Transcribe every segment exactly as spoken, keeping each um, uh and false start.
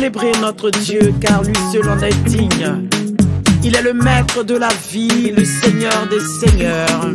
célébrer notre Dieu, car lui seul en est digne. Il est le maître de la vie, le Seigneur des seigneurs.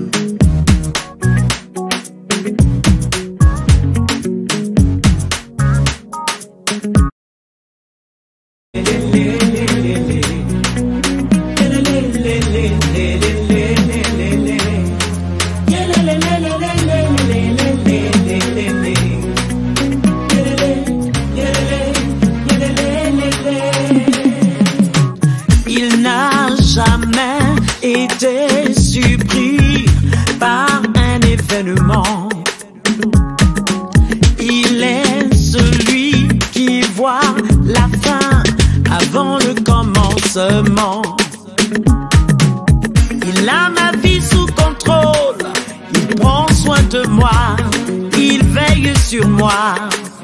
Il n'a jamais été surpris par un événement. Il est celui qui voit la fin avant le commencement. Il a ma vie sous contrôle, il prend soin de moi, il veille sur moi.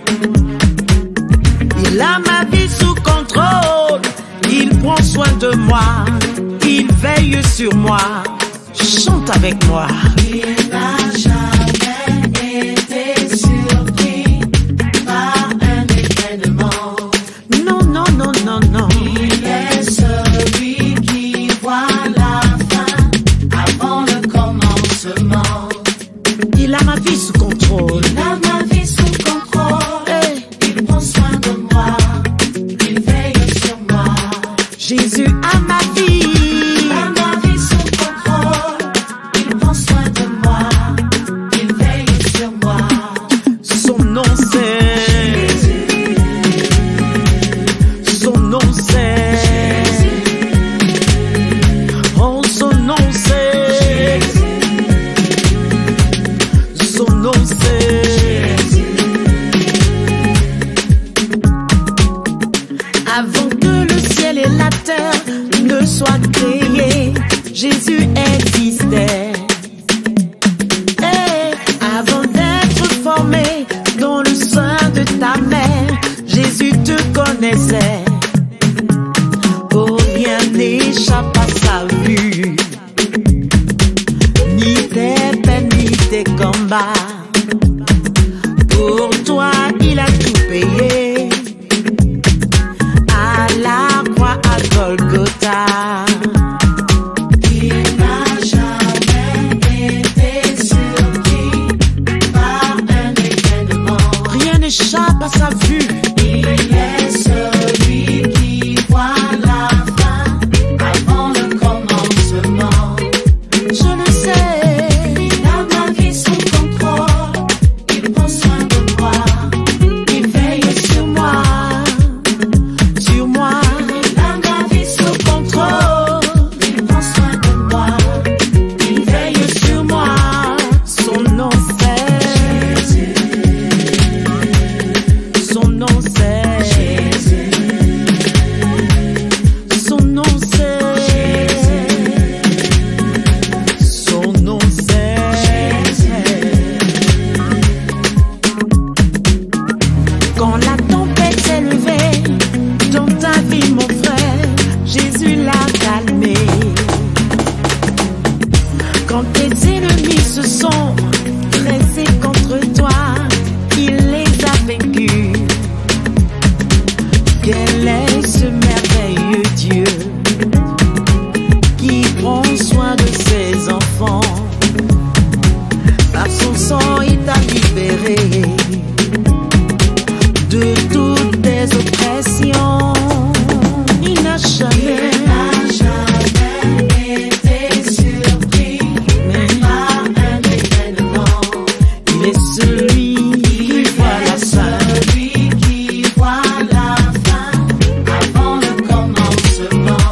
Il a ma vie sous contrôle, il prend soin de moi, il veille sur moi. Chante avec moi. Il n'a jamais été surpris par un événement. Non, non, non, non, non. Il est celui qui voit la fin avant le commencement. Il a ma vie sous contrôle. Il a ma vie sous contrôle. Hey. Il prend soin de moi, il veille sur moi. Jésus a ma vie. Il a ma vie sous contrôle. Il prend soin de moi, il veille sur moi. Son nom c'est. Son nom c'est. Oh, son nom c'est. Son nom c'est. Avant que le ciel et la terre ne soient créés, Jésus existait. Et avant d'être formé dans le sein de ta mère, Jésus te connaissait. Oh, rien n'échappe à sa vue, ni tes peines ni tes combats. Pour toi, il a tout payé à la croix à Golgotha. Il n'a jamais été surpris par un événement. Rien n'échappe à sa vue. Il est celui qui voit la fin avant le commencement. Je le sais. Il a ma vie sous contrôle, il prend soin de moi, il veille sur moi. Sur moi, Il a ma vie sous contrôle, il prend soin de moi, il veille sur moi. son nom c'est. Son nom c'est. Son nom c'est. Son nom c'est. Quand la tempête s'est levée dans ta vie, mon frère, Jésus l'a calmé. Quand tes ennemis se sont dressés contre toi, il les a vaincus. Quel est ce merveilleux Dieu qui prend soin de ses enfants? Par son sang, il t'a libéré de toutes tes oppressions. Il n'a jamais, Il n'a jamais été surpris par un événement. il est celui qui voit la fin. Celui qui voit la fin avant le commencement.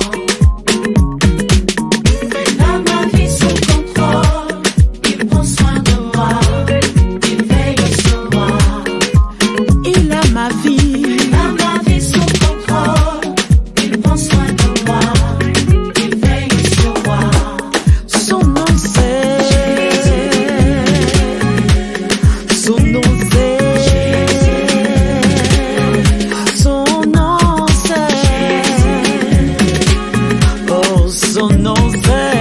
Il a ma vie sous contrôle, il prend soin de moi, il veille sur moi. Il a ma vie. Il a ma vie sous contrôle, il prend soin de moi, il veille sur moi. Son nom c'est. Son nom c'est. Son nom c'est. Oh, son nom c'est.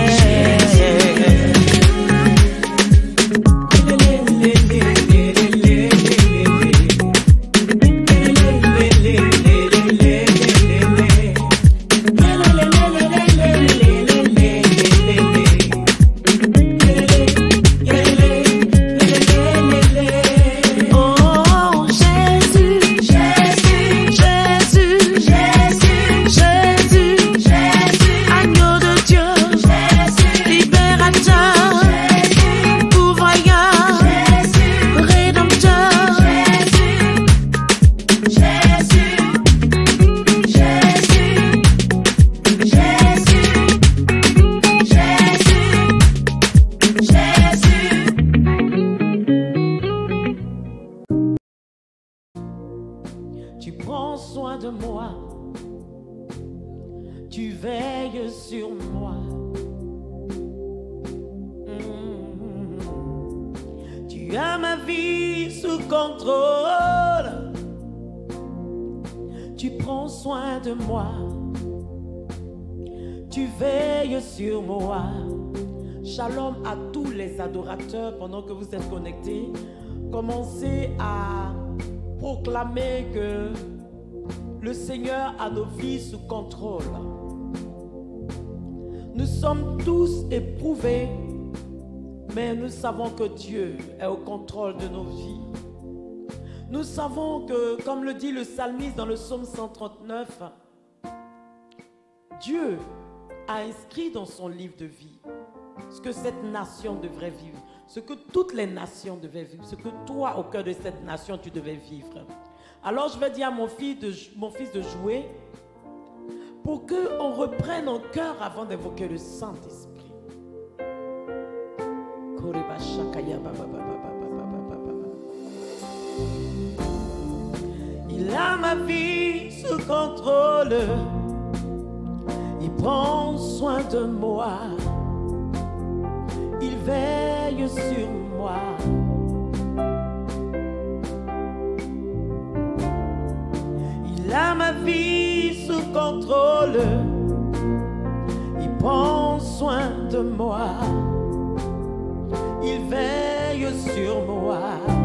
veilles sur moi. Mmh. Tu as ma vie sous contrôle. Tu prends soin de moi. Tu veilles sur moi. Shalom à tous les adorateurs pendant que vous êtes connectés. Commencez à proclamer que le Seigneur a nos vies sous contrôle. Nous sommes tous éprouvés, mais nous savons que Dieu est au contrôle de nos vies. Nous savons que, comme le dit le psalmiste dans le psaume cent trente-neuf, Dieu a inscrit dans son livre de vie ce que cette nation devrait vivre, ce que toutes les nations devaient vivre, ce que toi, au cœur de cette nation, tu devais vivre. Alors je vais dire à mon fils de, mon fils de jouer pour qu'on reprenne en cœur avant d'évoquer le Saint-Esprit. Il a ma vie sous contrôle. Il prend soin de moi. Il veille sur moi. Il a ma vie sous contrôle. Il prend soin de moi. Il veille sur moi.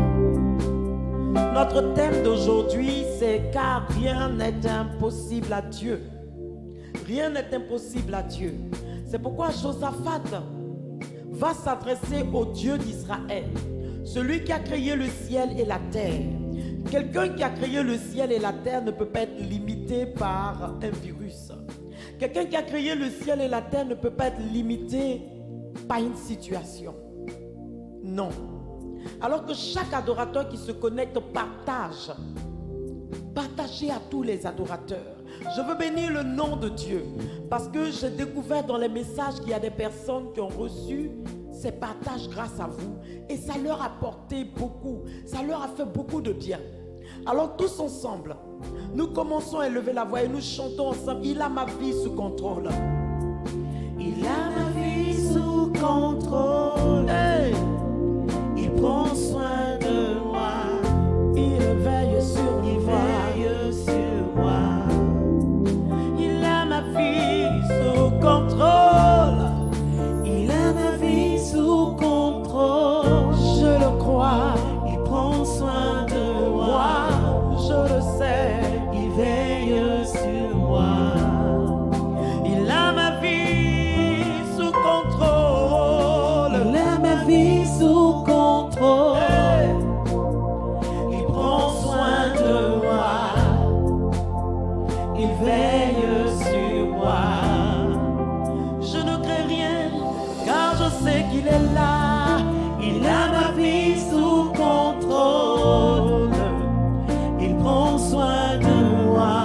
Notre thème d'aujourd'hui, c'est car rien n'est impossible à Dieu. Rien n'est impossible à Dieu. C'est pourquoi Josaphat va s'adresser au Dieu d'Israël, celui qui a créé le ciel et la terre. Quelqu'un qui a créé le ciel et la terre ne peut pas être limité par un virus. Quelqu'un qui a créé le ciel et la terre ne peut pas être limité par une situation. Non. Alors que chaque adorateur qui se connecte partage, partagez à tous les adorateurs. Je veux bénir le nom de Dieu parce que j'ai découvert dans les messages qu'il y a des personnes qui ont reçu ces partages grâce à vous et ça leur a apporté beaucoup, ça leur a fait beaucoup de bien. Alors tous ensemble, nous commençons à élever la voix et nous chantons ensemble. Il a ma vie sous contrôle. Il a ma vie sous contrôle. Hey. Il prend soin de moi. Il veille sur moi. Il veille sur moi. Il a ma vie sous contrôle. Il a ma vie sous contrôle. Je le crois. Il prend soin de moi. moi. Je le sais. Il veille sur moi. Il a ma vie sous contrôle. Il a ma vie sous contrôle. Hey. Il prend soin de moi. Il veille sur moi. Je ne crains rien, car je sais qu'il est là. Il a ma vie sous contrôle. Il prend soin de moi.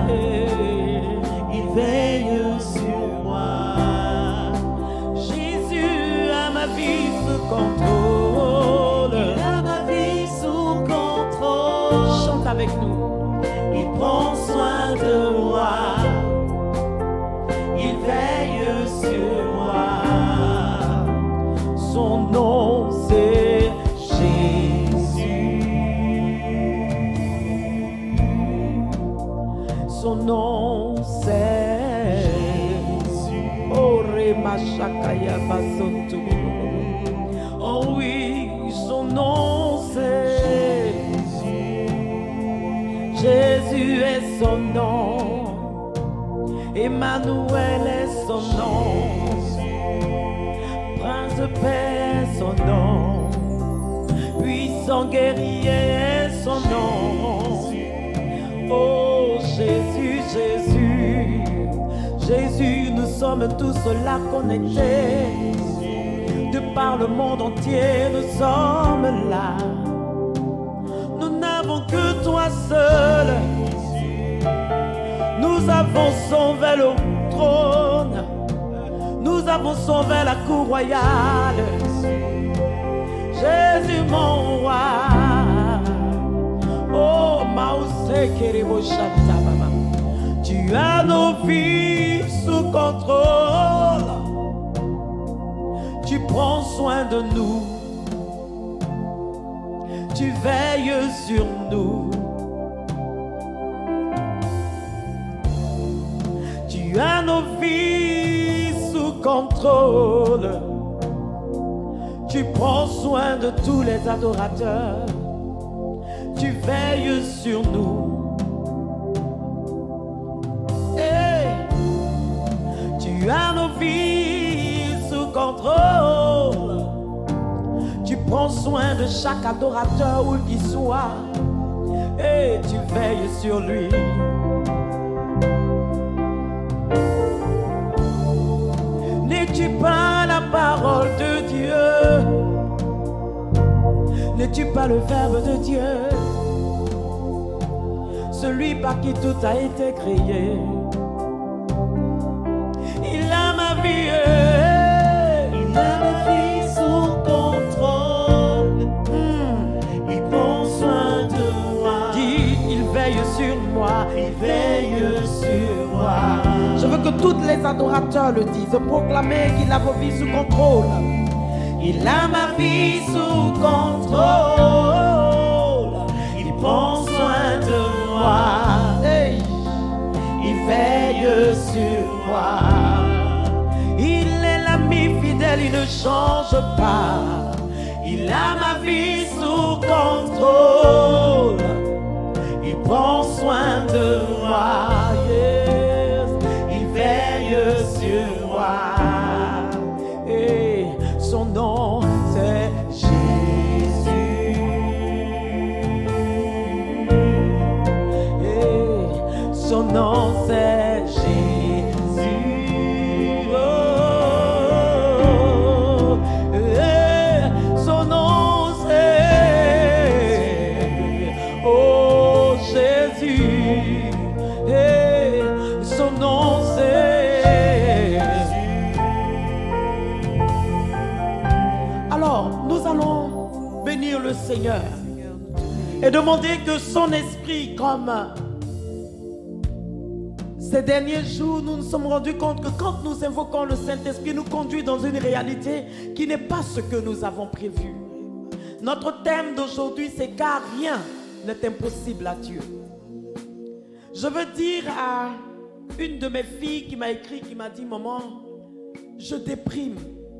Il veille sur moi. Jésus a ma vie sous contrôle. Il a ma vie sous contrôle. Chante avec nous. Il prend soin de moi. Il veille sur moi. Son nom c'est Jésus. Son nom c'est Jésus. Oh Remashakaya Basoto. Oh oui, son nom c'est Jésus est son nom. Emmanuel est son nom. Prince de paix est son nom. Puissant guerrier est son nom. Oh Jésus, Jésus, Jésus, nous sommes tous là connectés. De par le monde entier, nous sommes là. Nous n'avons que toi seul. Nous avons sauvé le trône. Nous avons sauvé la cour royale. Jésus mon roi. Oh Mausé Kerebo Shanta Baba. Tu Tu as nos vies sous contrôle. Tu prends soin de nous. Tu veilles sur nous. Tu as nos vies sous contrôle. Tu prends soin de tous les adorateurs. Tu veilles sur nous. Hey. Tu as nos vies sous contrôle. Tu prends soin de chaque adorateur où qu'il soit. Et tu veilles sur lui. N'es-tu pas la parole de Dieu? N'es-tu pas le Verbe de Dieu? Celui par qui tout a été créé. Il a ma vie, il a ma vie sous contrôle. Mmh. Il prend soin de moi. Dis, il veille sur moi, il veille sur moi. Je veux que tous les adorateurs le disent. Proclamez qu'il a vos vies sous contrôle. Il a ma vie sous contrôle. Il prend soin de moi. Hey. Il veille sur moi. Il est l'ami fidèle, il ne change pas. Il a ma vie sous contrôle. Il prend soin de moi. Yes. Il veille sur moi. Et son nom c'est Jésus. Et son nom c'est Jésus. Oh, et son nom c'est oh Jésus. Et son nom c'est nous allons bénir le Seigneur et demander que son esprit, comme ces derniers jours, nous nous sommes rendus compte que quand nous invoquons le Saint-Esprit, nous conduit dans une réalité qui n'est pas ce que nous avons prévu. Notre thème d'aujourd'hui, c'est car rien n'est impossible à Dieu. Je veux dire à une de mes filles qui m'a écrit, qui m'a dit, maman, je déprime.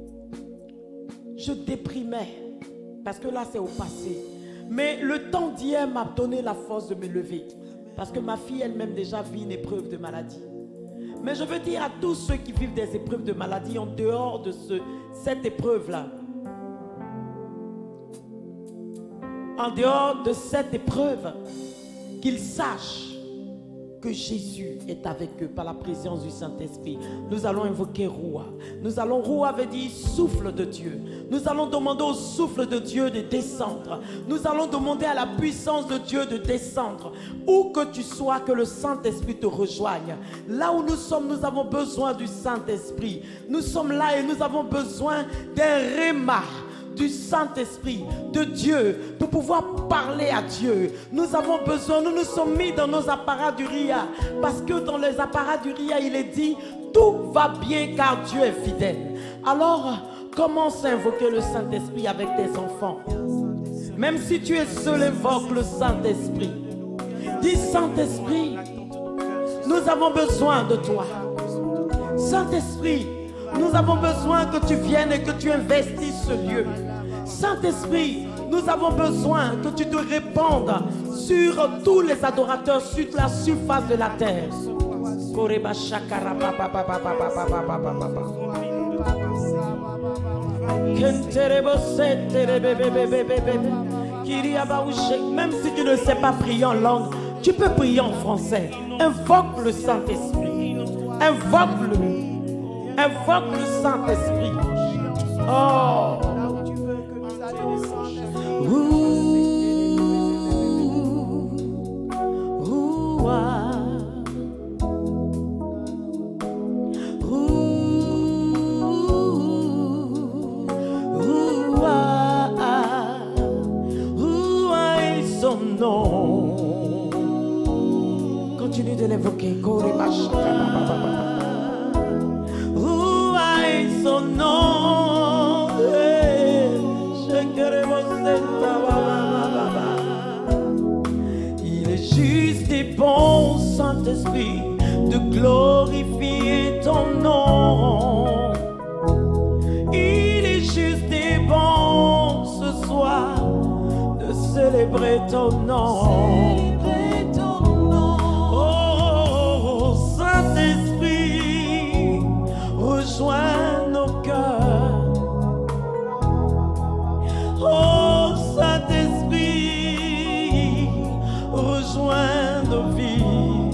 Je déprimais, parce que là c'est au passé. Mais le temps d'hier m'a donné la force de me lever. Parce que ma fille elle-même déjà vit une épreuve de maladie. Mais je veux dire à tous ceux qui vivent des épreuves de maladie en dehors de ce, cette épreuve-là. En dehors de cette épreuve, qu'ils sachent que Jésus est avec eux par la présence du Saint-Esprit. Nous allons invoquer Roua. Nous allons, Roua veut dire souffle de Dieu. Nous allons demander au souffle de Dieu de descendre. Nous allons demander à la puissance de Dieu de descendre. Où que tu sois, que le Saint-Esprit te rejoigne. Là où nous sommes, nous avons besoin du Saint-Esprit. Nous sommes là et nous avons besoin d'un réma du Saint-Esprit, de Dieu, pour pouvoir parler à Dieu. Nous avons besoin, nous nous sommes mis dans nos apparats du Ria, parce que dans les apparats du Ria, il est dit, tout va bien car Dieu est fidèle. Alors, commence à invoquer le Saint-Esprit avec tes enfants. Même si tu es seul, invoque le Saint-Esprit. Dis, Saint-Esprit, nous avons besoin de toi. Saint-Esprit, nous avons besoin que tu viennes et que tu investisses ce lieu. Saint-Esprit, nous avons besoin que tu te répandes sur tous les adorateurs, sur la surface de la terre. Même si tu ne sais pas prier en langue, tu peux prier en français. Invoque le Saint-Esprit. Invoque-le. Invoque le Saint-Esprit. Oh. Ouh. Ouh. Ah. Ouh. Ouh. Ah. Ouh. Ah. Et son nom. Continue de l'évoquer. Koreba son nom. Il est juste et bon, Saint-Esprit, de glorifier ton nom. Il est juste et bon ce soir de célébrer ton nom. Oh, Saint-Esprit, rejoins nos cœurs. Oh, Saint-Esprit, rejoins nos vies.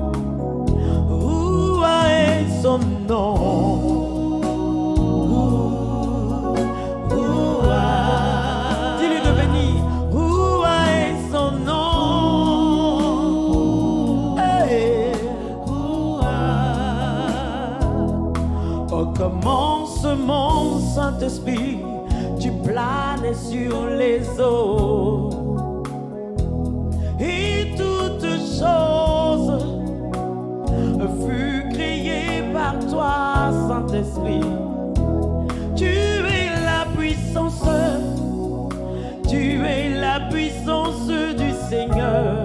Roua est son nom. Roua. Dis-lui de venir. Roua est son nom. Hey. Roua. Au commencement, Saint-Esprit, tu planes sur les eaux. Et toute chose fut créée par toi, Saint-Esprit. Tu es la puissance, tu es la puissance du Seigneur.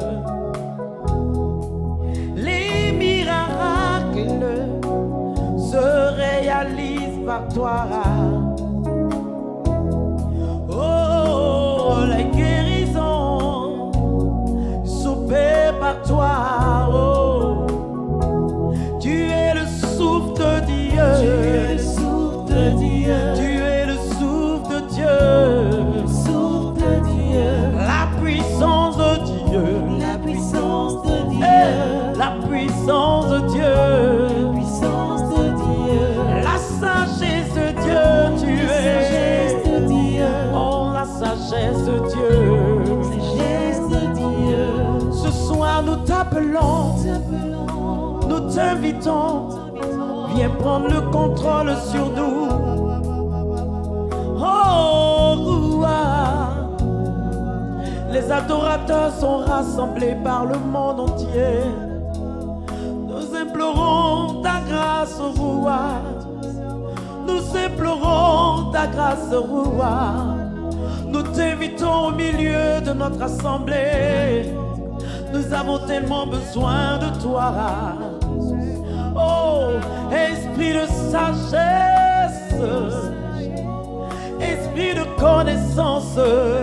Les miracles se réalisent par toi. Oh, la guérison s'opère par toi. Oh, tu es le souffle de Dieu. Tu es le souffle de Dieu. Tu es le souffle de Dieu. Le souffle de Dieu. La puissance de Dieu. La puissance de Dieu. Hey, la puissance de Dieu. La puissance de Dieu. La sagesse de Dieu. Tu es. Sagesse de Dieu. Oh, la sagesse de Dieu. Sagesse de Dieu. Ce soir nous t'appelons. Nous t'invitons. Viens prendre le contrôle sur nous. Oh, Roua. Les adorateurs sont rassemblés par le monde entier. Nous implorons ta grâce, Roua. Nous implorons ta grâce, Roua. Nous t'invitons au milieu de notre assemblée. Nous avons tellement besoin de toi. Oh, esprit de sagesse, esprit de connaissance,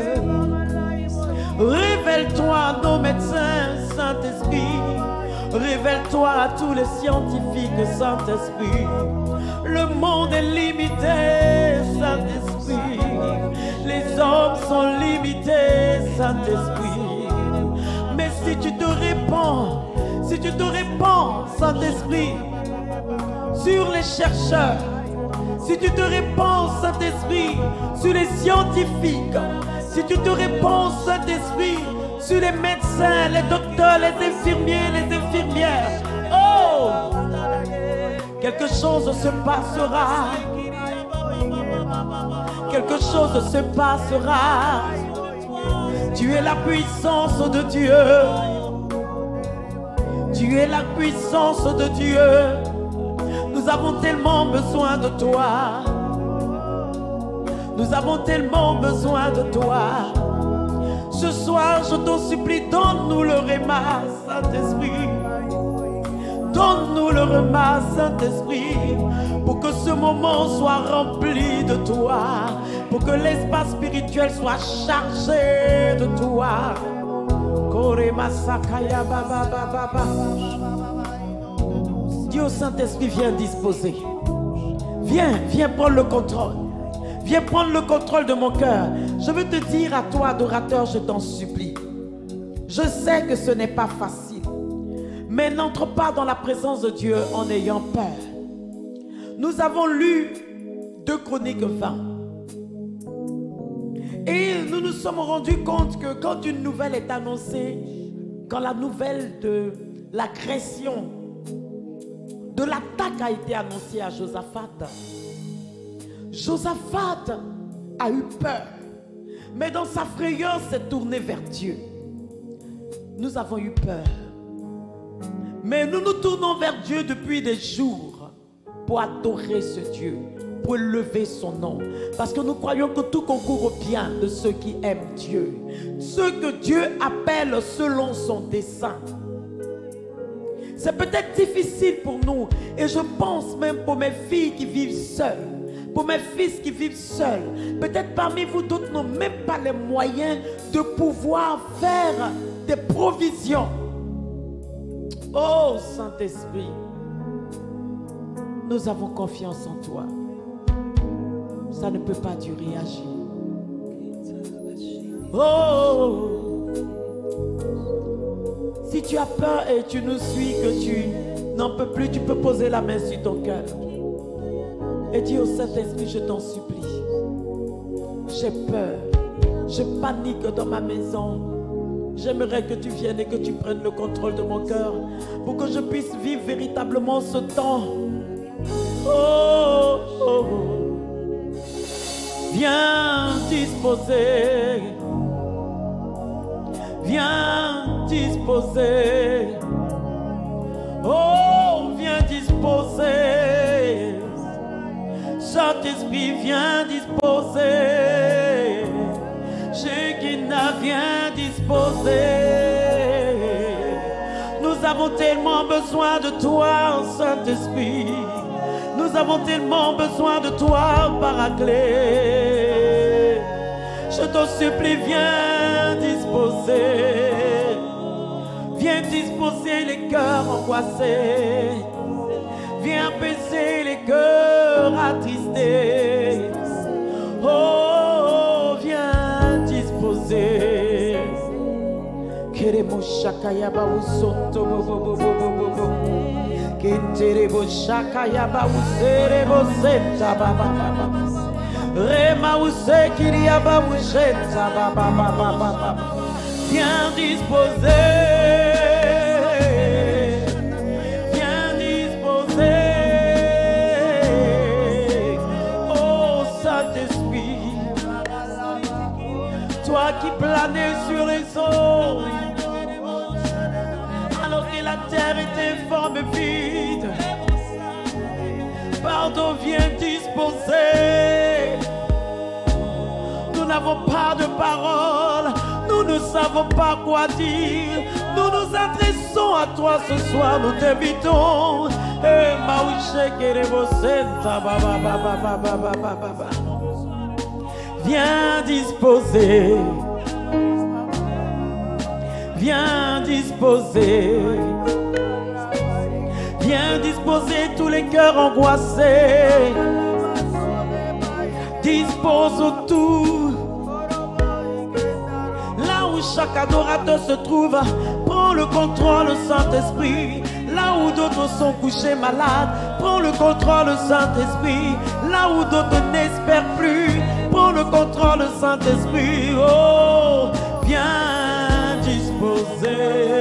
révèle-toi à nos médecins, Saint-Esprit. Révèle-toi à tous les scientifiques, Saint-Esprit. Le monde est limité, Saint-Esprit. Les hommes sont limités, Saint-Esprit. Mais si tu te répands, si tu te répands, Saint-Esprit, sur les chercheurs, si tu te répands, Saint-Esprit, sur les scientifiques, si tu te répands, Saint-Esprit, sur les médecins, les docteurs, les infirmiers, les infirmières, oh, quelque chose se passera. Quelque chose se passera. Tu es la puissance de Dieu. Tu es la puissance de Dieu. Nous avons tellement besoin de toi. Nous avons tellement besoin de toi. Ce soir, je t'en supplie, donne-nous le réma, Saint-Esprit. Donne-nous le remas, Saint-Esprit, pour que ce moment soit rempli de toi, pour que l'espace spirituel soit chargé de toi. Dieu Saint-Esprit, viens disposer. Viens, viens prendre le contrôle. Viens prendre le contrôle de mon cœur. Je veux te dire à toi, adorateur, je t'en supplie. Je sais que ce n'est pas facile. Mais n'entre pas dans la présence de Dieu en ayant peur. Nous avons lu deux Chroniques vingt. Et nous nous sommes rendus compte que quand une nouvelle est annoncée, quand la nouvelle de l'agression, de l'attaque a été annoncée à Josaphat, Josaphat a eu peur. Mais dans sa frayeur, s'est tourné vers Dieu. Nous avons eu peur. Mais nous nous tournons vers Dieu depuis des jours pour adorer ce Dieu, pour élever son nom. Parce que nous croyons que tout concourt au bien de ceux qui aiment Dieu. Ceux que Dieu appelle selon son dessein. C'est peut-être difficile pour nous. Et je pense même pour mes filles qui vivent seules. Pour mes fils qui vivent seuls. Peut-être parmi vous d'autres n'ont même pas les moyens de pouvoir faire des provisions. Oh Saint-Esprit, nous avons confiance en toi. Ça ne peut pas durer, agir. Oh, si tu as peur et tu nous suis, que tu n'en peux plus, tu peux poser la main sur ton cœur et dire au Saint-Esprit, je t'en supplie. J'ai peur, je panique dans ma maison. J'aimerais que tu viennes et que tu prennes le contrôle de mon cœur pour que je puisse vivre véritablement ce temps. Oh, oh, oh. Viens disposer. Viens disposer. Oh, viens disposer. Saint-Esprit, viens disposer. Shekinah, viens disposer. Nous avons tellement besoin de toi, Saint-Esprit. Nous avons tellement besoin de toi, Paraclet. Je t'en supplie, viens disposer. Viens disposer les cœurs angoissés. Viens apaiser les cœurs attristés. Oh, viens disposer. Queremos chakayaba usoto bobo bobo bobo. Kenterebo chakayaba userebo senta baba baba. Rema usekiriaba usenta baba baba baba. Viens disposer. Viens disposer. Oh Saint-Esprit, toi qui planais sur les eaux, alors que la terre était informe vide. Pardon, viens disposer. Nous n'avons pas de parole, nous ne savons pas quoi dire. Nous nous adressons à toi ce soir, nous t'invitons. Eh, Maouché, Kerebo, Senta, Baba, Baba, Baba, Baba, Baba. Viens disposer. Viens disposer. Viens disposer tous les cœurs angoissés. Dispose tout. Là où chaque adorateur se trouve, prends le contrôle, Saint-Esprit. Là où d'autres sont couchés malades, prends le contrôle, Saint-Esprit. Là où d'autres n'espèrent plus, prends le contrôle, Saint-Esprit. Oh, viens disposer.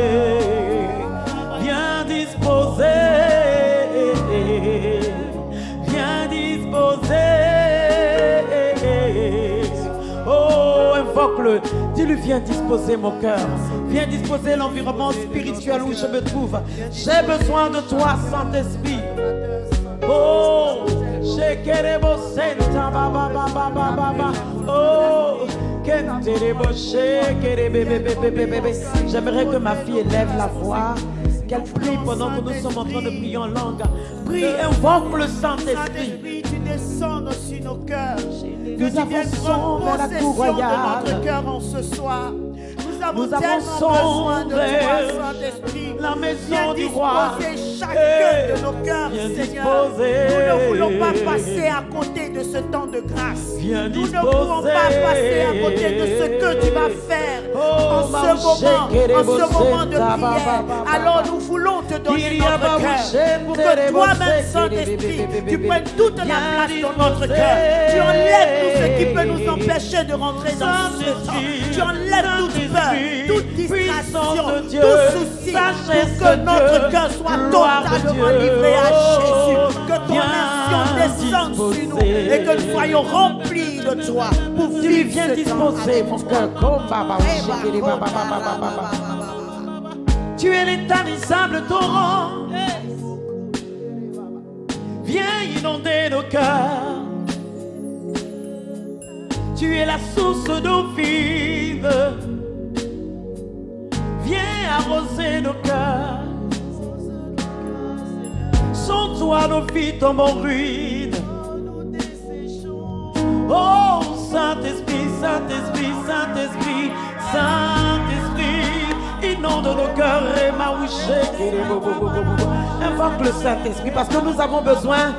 Viens disposer. Viens disposer. Oh, invoque-le. Dis-lui, viens disposer mon cœur. Viens disposer l'environnement spirituel où je me trouve. J'ai besoin de toi, Saint-Esprit. Oh, Shekerebo Senta Baba Baba Baba. Oh, Kenterebo Shekerebebebebebebe. J'aimerais que ma fille élève la voix, qu'elle prie pendant que nous sommes en train de prier en langue. Prie, invoque le Saint-Esprit. Tu descends sur nos cœurs. Nous avançons vers la cour royale. Notre cœur en ce soir. Nous avons Nous tellement avançons besoin de vers toi, Saint-Esprit. la maison Viens du roi. disposer chacun Hey, de nos cœurs, viens Seigneur. disposer. Nous ne voulons pas passer à côté de ce temps de grâce. Viens Nous disposer. ne voulons pas passer à côté de ce que tu vas faire Oh, en ce moment, en ce moment de Senta, Baba, prière. Baba. Alors nous voulons te donner Iriaba, notre cœur pour que Senta, toi-même, Senta, Saint-Esprit, tu Bébé. prennes toute la Viens place dans notre disposer. cœur. Tu enlèves tout ce qui peut nous empêcher de rentrer dans ce temps. Saint-Esprit, Tu enlèves toute peur, Saint-Esprit, toute distraction, puissance de Dieu, tout souci, sagesse pour que de notre Dieu, cœur soit gloire de totalement Dieu. livré à Jésus. Que ton Viens action descende sur nous disposer. et que nous soyons remplis de toi pour Tu vivre viens ce temps disposer avec mon toi. cœur comme Baba, Eh, Shekere, bah, Baba, oh, Baba, bah, Baba, bah, Baba. bah, bah, Tu es l'éternissable torrent. Viens Viens inonder nos cœurs. Tu es la source d'eau vive. Viens arroser nos cœurs. Sans toi, nos vies tombent en ruine. Oh, Saint-Esprit, Saint-Esprit, Saint-Esprit, Saint-Esprit, inonde nos cœurs. Invoque le Saint-Esprit parce que nous avons besoin.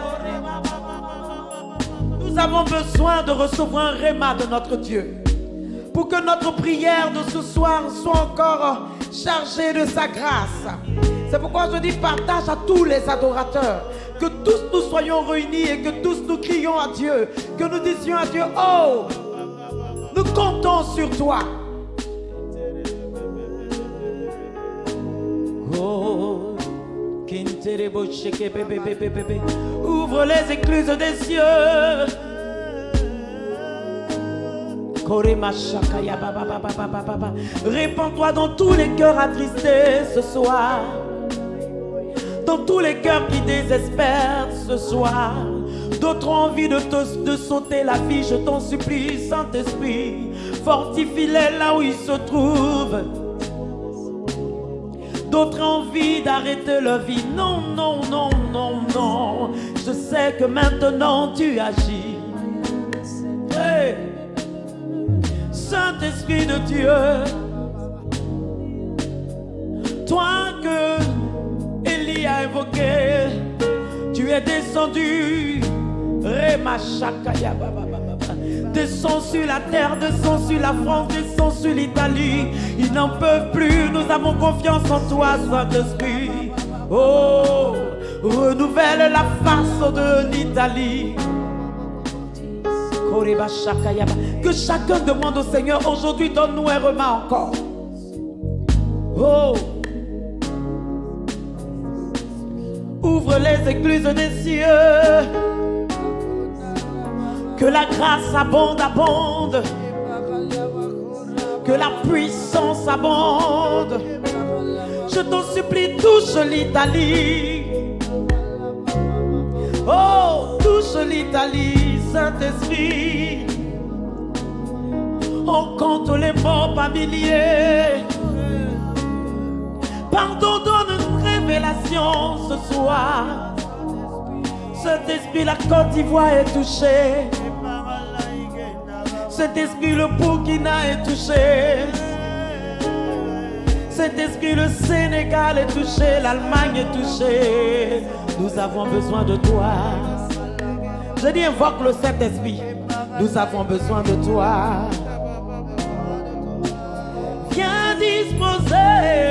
Nous avons besoin de recevoir un réma de notre Dieu. Pour que notre prière de ce soir soit encore chargée de sa grâce. C'est pourquoi je dis partage à tous les adorateurs. Que tous nous soyons réunis et que tous nous crions à Dieu. Que nous disions à Dieu, oh, nous comptons sur toi. Oh, ouvre les écluses des cieux. Répands-toi dans tous les cœurs attristés ce soir. Dans tous les cœurs qui désespèrent ce soir. D'autres ont envie de, te, de sauter la vie. Je t'en supplie, Saint-Esprit, fortifie-les là où ils se trouvent. D'autres ont envie d'arrêter leur vie. Non, non, non, non, non. Je sais que maintenant tu agis. Hey. Saint-Esprit de Dieu, toi que Élie a invoqué, tu es descendu. Descends sur la terre, descends sur la France, descends sur l'Italie. Ils n'en peuvent plus, nous avons confiance en toi, Saint-Esprit. Oh, renouvelle la face de l'Italie. Que chacun demande au Seigneur aujourd'hui, donne-nous un remas encore. Oh, ouvre les écluses des cieux. Que la grâce abonde, abonde. Que la puissance abonde. Je t'en supplie, touche l'Italie. Oh, touche l'Italie, Saint-Esprit. On compte les morts par milliers. Pardon, donne une révélation ce soir. Cet esprit, la Côte d'Ivoire est touchée. Cet esprit, le Burkina est touché. Cet esprit, le Sénégal est touché. L'Allemagne est touchée. Nous avons besoin de toi. Je dis, invoque le Saint-Esprit. Nous avons besoin de toi. Viens disposer.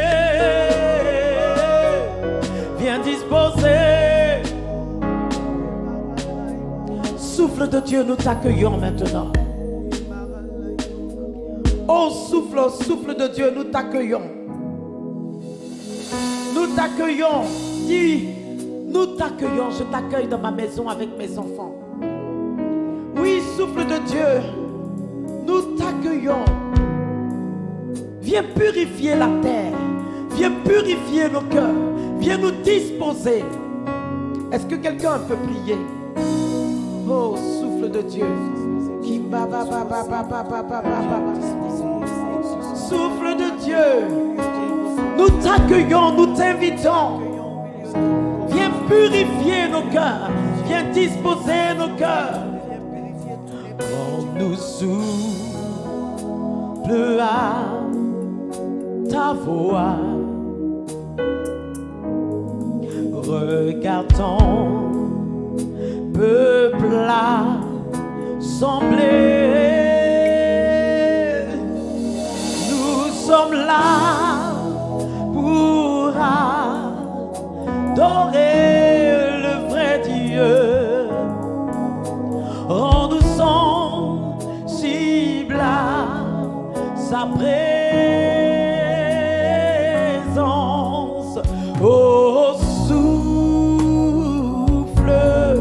Viens disposer. Souffle de Dieu, nous t'accueillons maintenant. Oh, souffle, souffle de Dieu, nous t'accueillons. Nous t'accueillons. Dis, nous t'accueillons. Je t'accueille dans ma maison avec mes enfants. Oui, souffle de Dieu, nous t'accueillons. Viens purifier la terre. Viens purifier nos cœurs. Viens nous disposer. Est-ce que quelqu'un peut prier? Oh, souffle de Dieu. Souffle de Dieu. Nous t'accueillons, nous t'invitons. Viens purifier nos cœurs. Viens disposer nos cœurs. On nous souffle à ta voix. Regarde ton peuple assemblé. Nous sommes là pour adorer le vrai Dieu. Rends-nous sensibles à sa présence. Oh, souffle,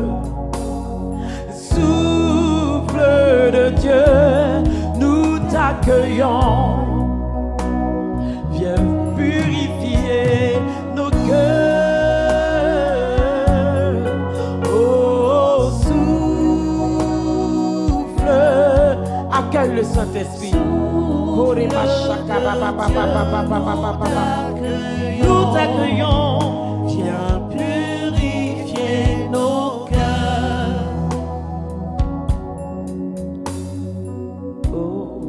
souffle de Dieu, nous t'accueillons. Viens purifier nos cœurs. Oh, Saint-Esprit. Nous t'accueillons. Viens purifier nos cœurs. Oh.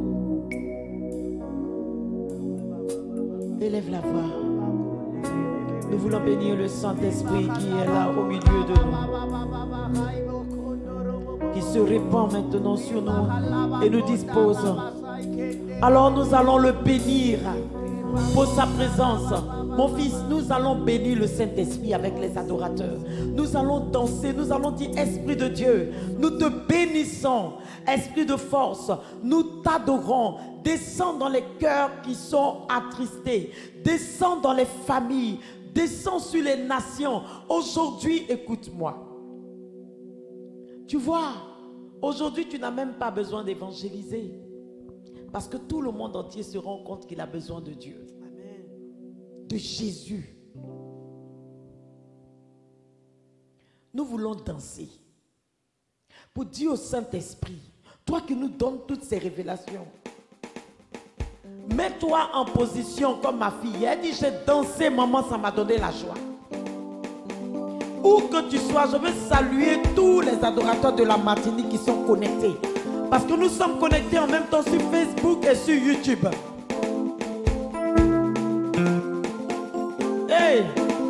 Élève la voix. Nous voulons bénir le Saint-Esprit qui est là au milieu de nous, qui se répand maintenant sur nous et nous dispose. Alors nous allons le bénir pour sa présence. Mon fils, nous allons bénir le Saint-Esprit avec les adorateurs. Nous allons danser, nous allons dire Esprit de Dieu, nous te bénissons. Esprit de force, nous t'adorons. Descends dans les cœurs qui sont attristés. Descends dans les familles. Descends sur les nations. Aujourd'hui, écoute-moi. Tu vois, aujourd'hui, tu n'as même pas besoin d'évangéliser. Parce que tout le monde entier se rend compte qu'il a besoin de Dieu. Amen. De Jésus. Nous voulons danser. Pour dire au Saint-Esprit, toi qui nous donnes toutes ces révélations, mets-toi en position comme ma fille. Elle dit, j'ai dansé, maman, ça m'a donné la joie. Où que tu sois, je veux saluer tous les adorateurs de la Martinique qui sont connectés. Parce que nous sommes connectés en même temps sur Facebook et sur YouTube. Hey!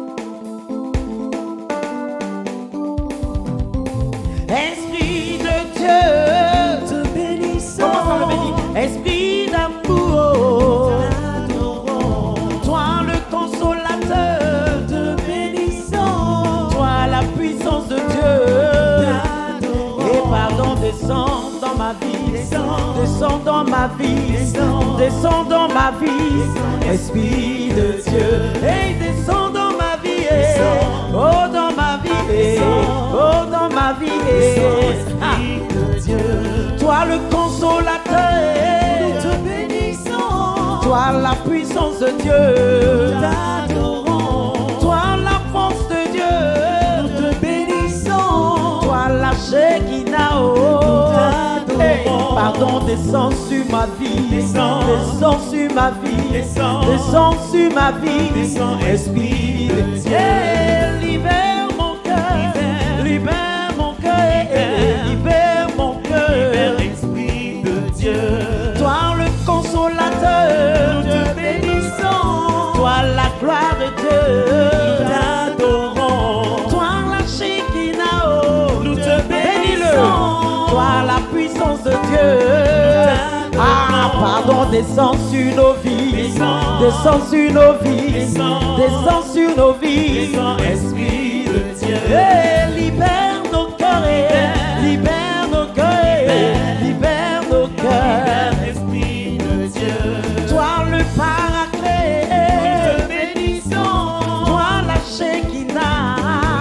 Esprit de Dieu, te bénissons. Comment ça le bénit? Esprit d'amour, t'adorons. Toi le consolateur, te bénissons. Toi la puissance de Dieu, t'adorons. Et pardon, descends dans ma vie, descends, descends dans ma vie, descends, descends dans ma vie, descends. Esprit de Dieu, et descends dans ma vie, descends. Oh dans ma vie, descends. Oh dans ma vie, ah. De Dieu. Toi le consolateur, nous te bénissons. Toi la puissance de Dieu, t'adorons. Toi la force de Dieu, nous te bénissons. Toi la Shekinah, oh, t'adorons. Hey, pardon, descends sur ma vie, descends, descends sur ma vie, descends, descends sur ma vie, descends. Esprit de Dieu, hey, libère mon cœur, libère mon cœur, libère mon cœur, Esprit de Dieu. Toi le consolateur, nous te bénissons. Toi la gloire de Dieu, t'adorons. Toi la Shekinah, oh, nous te bénissons. Toi la puissance de Dieu, ah, pardon, descends sur nos vies, descends sur nos vies, descends sur nos vies, Esprit de Dieu. Hey, libère nos cœurs, libère nos cœurs, libère nos cœurs, Esprit de Dieu. Toi le Paraclet, nous te bénissons. Toi la Shekinah,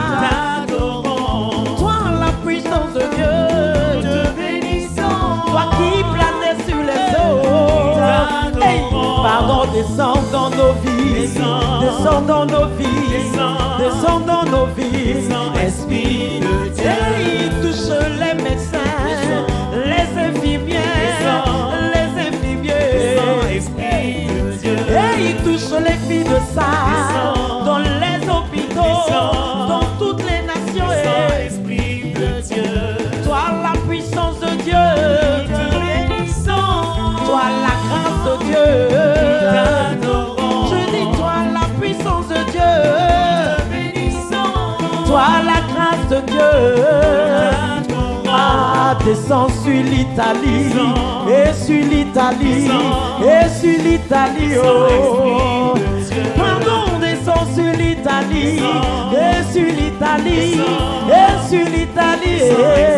t'adorons. Toi la puissance de Dieu, nous te bénissons. Toi qui planais sur les eaux, hey, pardon, descends dans nos vies, descends dans nos vies, descends dans nos vies, Esprit de Dieu. Hey, touche les médecins, les infirmiers, les infirmiers, Esprit de Dieu. Hey, touche les filles de ça, dans les hôpitaux, dans toutes les nations, Esprit de Dieu. Toi la puissance de Dieu, te bénissons. Toi la grâce de Dieu, t'adorons. Je dis toi la puissance de Dieu, te bénissons. Toi la grâce de Dieu, ah, descends sur l'Italie, et sur l'Italie, et sur l'Italie, oh. Pardon, descends sur l'Italie, et sur l'Italie, et sur l'Italie,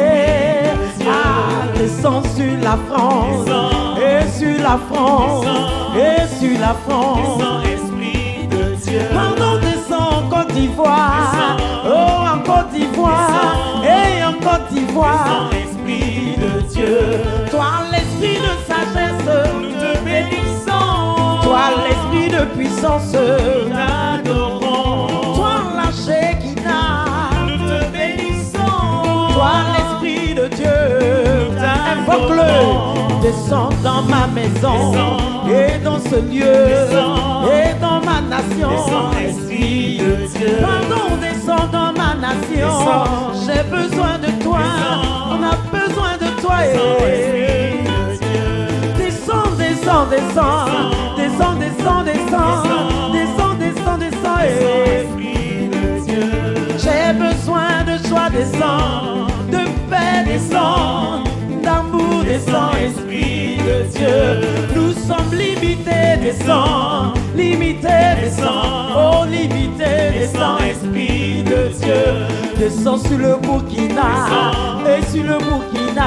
ah, descends sur la France, et sur la France, et sur la France, Esprit de Dieu. Pardon, descends en Côte d'Ivoire, oh, en Côte d'Ivoire, et en Côte d'Ivoire, Esprit de Dieu. Toi l'esprit de sagesse, nous te bénissons. Toi l'esprit de puissance, t'adorons. Toi la Shekinah, nous te bénissons. Toi l'esprit de Dieu, invoque-le. descends dans ma maison, descends, et dans ce lieu, descends, et dans ma nation. descends, Esprit de Dieu. Pardon, descends dans ma nation. Descends, j'ai besoin de toi, descends, on a besoin de toi. descends, eh. Esprit de Dieu. Descends, descends, descends, descends, descends, descends, descends, descends, descends, eh. Esprit de Dieu. J'ai besoin de joie, descends, de paix, descends, d'amour, descends, Esprit de Dieu. Nous sommes limités, descends, limités, descends, oh limité, descends, Esprit de Dieu. Descends sur le Burkina, et sur le Burkina,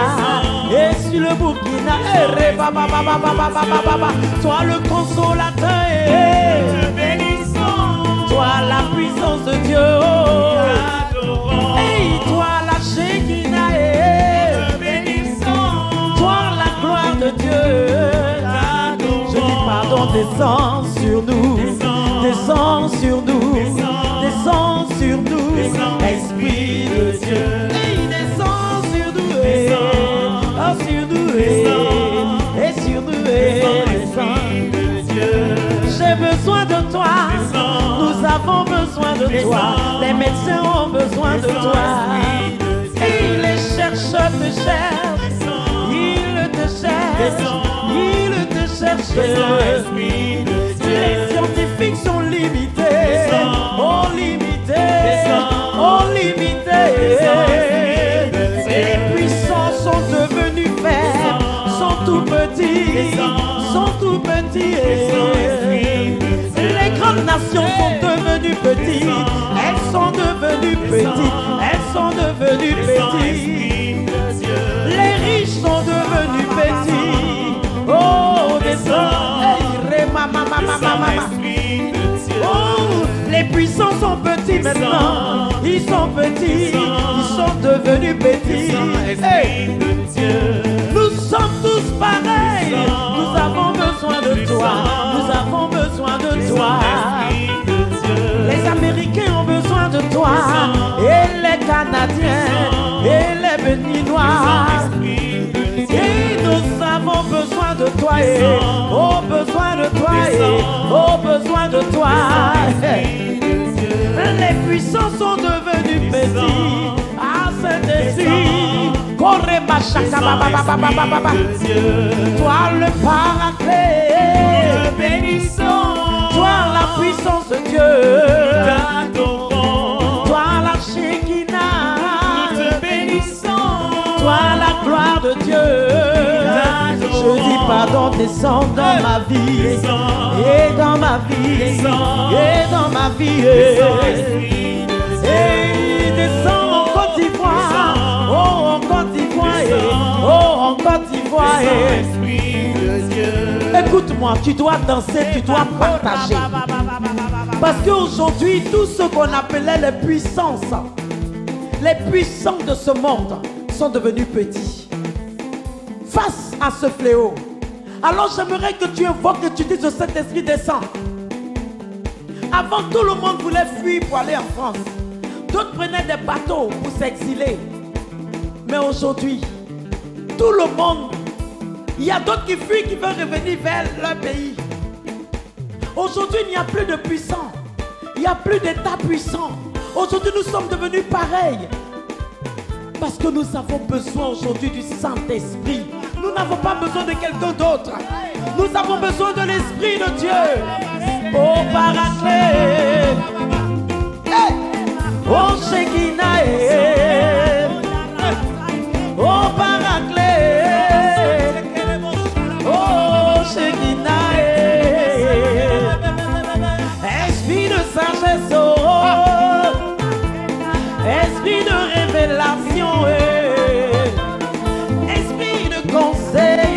et sur le Burkina, et ré, ba, ba, ba, ba, ba, ba, ba, ba, ba. Toi le consolateur, eh. Te bénissons, Toi la puissance de Dieu, oh. adorons. Hey, toi la Shekinah, eh. Te bénissons, Toi la gloire de Dieu. t'adorons. Je dis pardon, descends sur nous, Descends. descends sur nous, Descends. descends sur nous, Descends, Esprit de Dieu. Hey, descends sur nous, eh. Descends. Oh, sur nous, eh. Descends. Et sur nous, eh. Descends. Esprit de Dieu. J'ai besoin de toi, Descends. nous avons besoin de toi, Descends. les médecins ont besoin de Descends, toi. Esprit de Dieu. Et les chercheurs te cherchent, Descends. ils te cherchent, Descends. ils te cherchent. Descends, Esprit de Dieu. Les scientifiques sont limités, Descends. oh limités, Descends. oh limités. Descends, Esprit de Dieu. Les puissants sont devenus faibles, Descends. sont tout petits, Descends. sont tout petits. Descends, Esprit de Dieu. Les grandes nations sont devenues petites, Descends. elles sont devenues petites, elles sont devenues Descends, petites. Esprit de Dieu. Les riches sont devenus petits. Oh, descends. Hey, ré, ma, ma, ma, ma, ma, Descends, ma, ma. Esprit de Dieu. Oh, les puissants sont petits maintenant. Ils sont petits. Ils sont devenus petits. Descends, Hey, Esprit de Dieu. nous sommes tous pareils. Nous avons besoin de toi. Nous avons besoin de toi. Esprit de Dieu. Les Américains ont besoin de toi. Et les Canadiens. Et les Béninois. Esprit de Dieu. Et nous avons besoin de toi. Et oh, besoin de toi. Et oh, besoin de toi. Esprit de Dieu. Les puissants sont devenus petits. Ah, Saint-Esprit. Korema shaka ba ba ba ba ba ba ba ba. De Dieu. Toi le paraclet. Te bénissons, Toi la puissance de Dieu. t'adorons. Toi la Shekinah. Te bénissons, Toi la gloire de Dieu. Je dis pardon, descends dans ma vie. Descends. Et dans ma vie. Descends. Et dans ma vie. Descends, Esprit de Dieu. Et descends en Côte d'Ivoire. Descends. Oh, en Côte d'Ivoire. Descends. Oh, en Côte d'Ivoire. Descends, Esprit de Dieu. Écoute-moi, tu dois danser, tu dois partager. Parce qu'aujourd'hui, tout ce qu'on appelait les puissances, les puissants de ce monde sont devenus petits. Face à ce fléau. Alors j'aimerais que tu invoques, que tu dises au Saint-Esprit descend. Avant, tout le monde voulait fuir pour aller en France. D'autres prenaient des bateaux pour s'exiler. Mais aujourd'hui, tout le monde, il y a d'autres qui fuient, qui veulent revenir vers leur pays. Aujourd'hui, il n'y a plus de puissants. Il n'y a plus d'État puissant. Aujourd'hui, nous sommes devenus pareils. Parce que nous avons besoin aujourd'hui du Saint-Esprit. Nous n'avons pas besoin de quelqu'un d'autre. Nous avons besoin de l'Esprit de Dieu. Oh Paraclet. Hey. Oh Shekinah. Oh Paraclet. Oh Shekinah. Esprit de sagesse. Oh. Esprit de révélation. Esprit de conseil.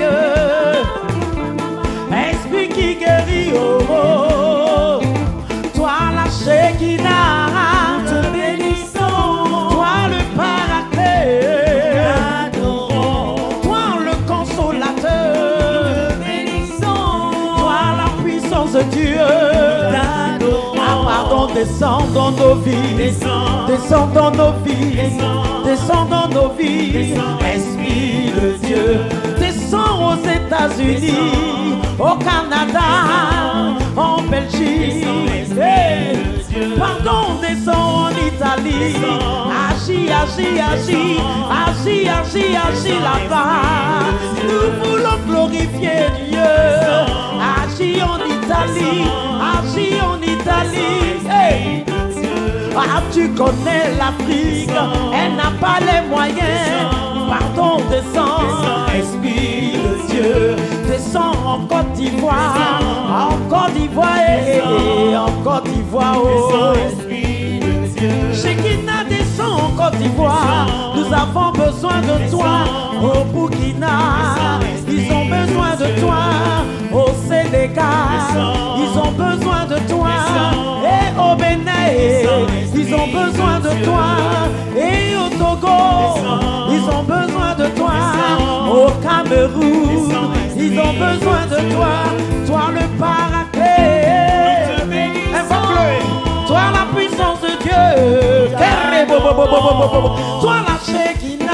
Esprit qui guérit. Oh, oh. Toi la Shekinah. Te bénissons. Toi le Paraclet. Adorons. Toi le consolateur. Te bénissons. Toi la puissance de Dieu. Ah pardon, descends dans nos vies. Descends. Descends dans nos vies. Descends. Descends dans nos vies. Descends. Esprit de Dieu. Descends aux États-Unis, au Canada, en Belgique. Hey. Pardon, descends en Italie. Agis, agis, agis, agis, agis, agis là-bas. Nous voulons glorifier Dieu. Agis en Italie, agis en Italie. Hey. Ah, tu connais l'Afrique, elle n'a pas les moyens. Pardon, descends, Esprit de Dieu. Descends en Côte d'Ivoire, en Côte d'Ivoire, eh, eh, en Côte d'Ivoire, oh. Shekinah descend en Côte d'Ivoire. Nous avons besoin de toi. Au Burkina, ils ont besoin de toi. Au Sénégal, ils ont besoin de toi. Et au Bénin, ils ont besoin de toi. Et au Togo, ils ont besoin de toi. Au Cameroun, ils ont besoin de toi. Toi le Paraclet, invoque-le. Toi la puissance de Dieu. Toi la Shekinah.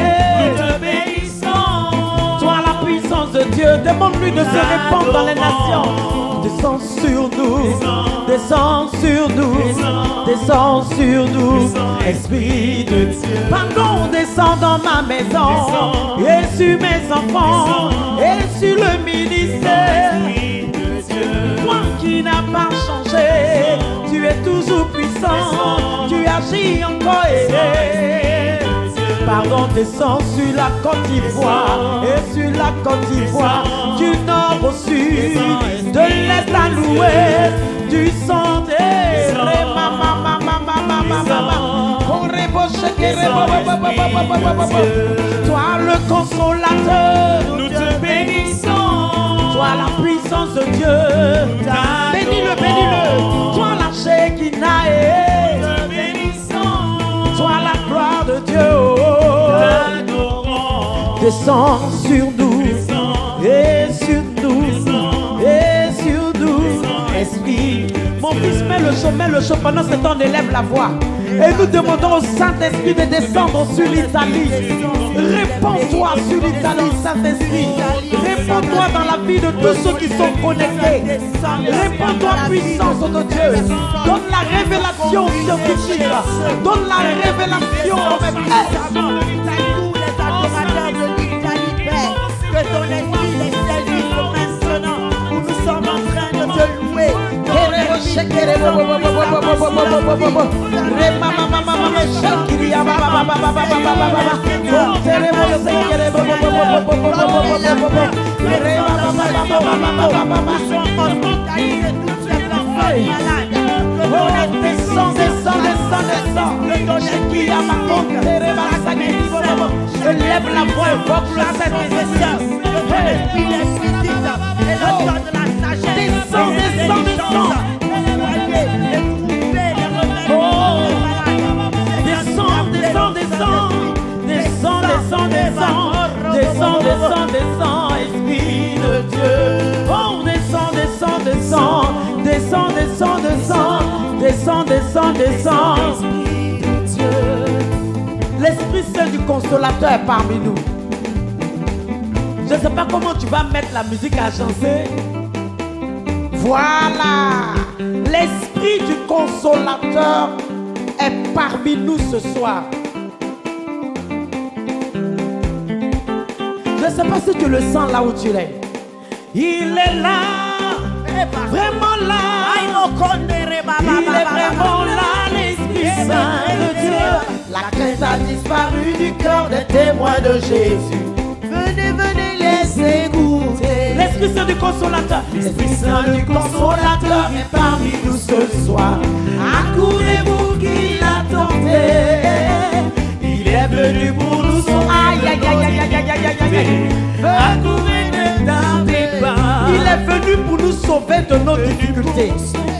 Toi la puissance de Dieu. Demande-lui de se répandre dans les nations. Descends sur nous, descends sur nous, descends sur nous, Esprit de Dieu. Pardon, descends dans ma maison et sur mes enfants et sur le ministère. Toi qui n'as pas changé, tu es toujours puissant, tu agis encore. Et pardon, descends sur la Côte d'Ivoire et sur la Côte d'Ivoire, du nord au sud, de l'est à l'ouest, du centre. Toi le consolateur, nous te bénissons. Toi la puissance de Dieu, bénis-le, bénis-le. Toi la Shekinah, nous te bénissons. Toi la gloire de Dieu, oh. Descends sur nous, et sur nous, et sur nous, Esprit. Mon fils, mets le chaud, mets le chaud. Pendant ce temps, on élève la voix. Et nous demandons au Saint-Esprit de descendre sur l'Italie. Répands-toi sur l'Italie, Saint-Esprit. Répands-toi dans la vie de tous ceux qui sont connectés. Répands-toi puissance de Dieu. Donne la révélation scientifique. Donne la révélation avec elle. Que ton esprit les saisit maintenant, où nous sommes en train de te louer. Descends, descends, descends, descends. Lève la voix, invoque le Saint-Esprit. Descends, descends, descends. Descends, descends, descends. Descends, descends, descends. Descends, descends, descends, Esprit de Dieu. Oh, descends, descends, descends. Descends, descends, descends. Descends, descends, descends. Esprit de Dieu. L'Esprit Saint du Consolateur est parmi nous. Je ne sais pas comment tu vas mettre la musique à chanter. Voilà. L'Esprit du Consolateur est parmi nous ce soir. Je ne sais pas si tu le sens là où tu es. Il est là, vraiment là. Il est vraiment là, l'Esprit Saint de Dieu. La crainte a disparu du cœur des témoins de Jésus. Venez, venez les écouter. L'Esprit Saint du Consolateur. L'Esprit Saint du Consolateur est parmi nous ce soir. Accourez-vous qu'il attendait. Il est venu pour nous sauver. Aïe, aïe, aïe, aïe, aïe, aïe, aïe, aïe. Accourez, ne tardez pas. Il est venu pour nous sauver de nos difficultés.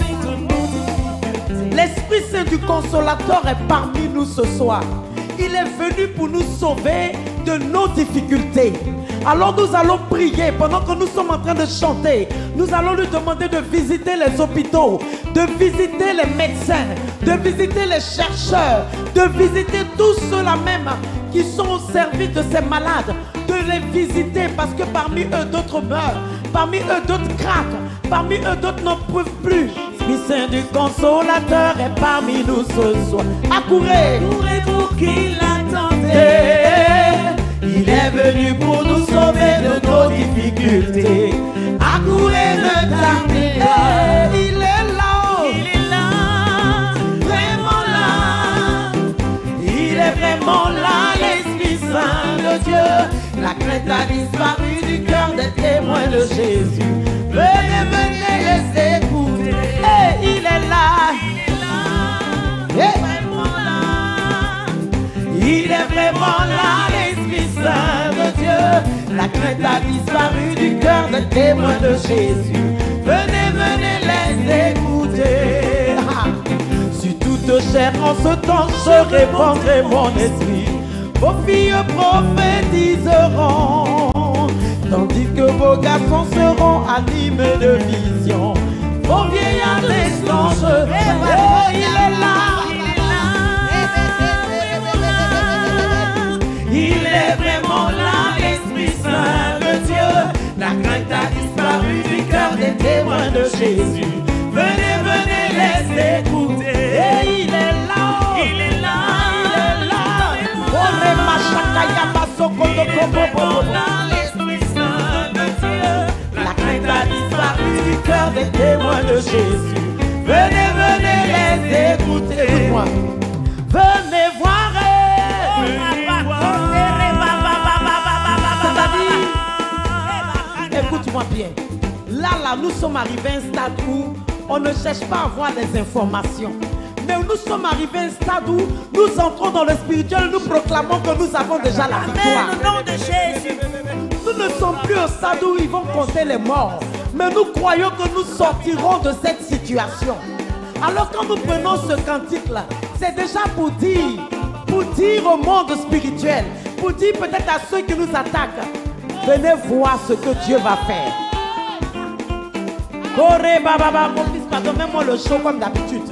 L'Esprit Saint du Consolateur est parmi nous ce soir. Il est venu pour nous sauver de nos difficultés. Alors nous allons prier pendant que nous sommes en train de chanter. Nous allons lui demander de visiter les hôpitaux, de visiter les médecins, de visiter les chercheurs, de visiter tous ceux-là même qui sont au service de ces malades, de les visiter parce que parmi eux d'autres meurent, parmi eux d'autres craquent, parmi eux d'autres n'en peuvent plus. L'Esprit Saint du Consolateur est parmi nous ce soir. Accourez, Accourez-vous qu'il attendait. il est venu pour nous sauver de nos difficultés. Accourez, ne tardez pas. Il est là, Il est là, vraiment là. Il est vraiment là, l'Esprit Saint de Dieu. La crainte a disparu du cœur des témoins de Jésus. Venez, venez les écouter. Et il est là. il est là, Eh, vraiment là. Il est vraiment là, l'Esprit Saint de Dieu. La crainte a disparu du cœur des témoins de Jésus. Venez, venez les écouter. Ah. Sur toute chair en ce temps, je répandrai mon esprit. Vos filles prophétiseront, tandis que vos garçons seront animés de visions. Vos vieillards des anges, oh, il est là. Il est vraiment là, l'Esprit Saint de Dieu. La crainte a disparu du cœur des témoins de Jésus. Venez, venez les écouter. Et il est là, Il est là, il est là. Ore machakaya basoko vraiment là, l'Esprit Saint de Dieu. La crainte a disparu du cœur des témoins de Jésus. Venez, venez les écouter. Écoute-moi. Venez voir. Écoute-moi bien. Là, là, nous sommes arrivés à un stade où on ne cherche pas à avoir des informations. Mais nous sommes arrivés à un stade où nous entrons dans le spirituel, nous proclamons que nous avons déjà la victoire. Amen, au nom de Jésus. Nous ne sommes plus au stade où ils vont compter les morts. Mais nous croyons que nous sortirons de cette situation. Alors quand nous prenons ce cantique-là, c'est déjà pour dire, pour dire au monde spirituel, pour dire peut-être à ceux qui nous attaquent, venez voir ce que Dieu va faire. Corée, baba, mon fils, pardonne-moi le show comme d'habitude.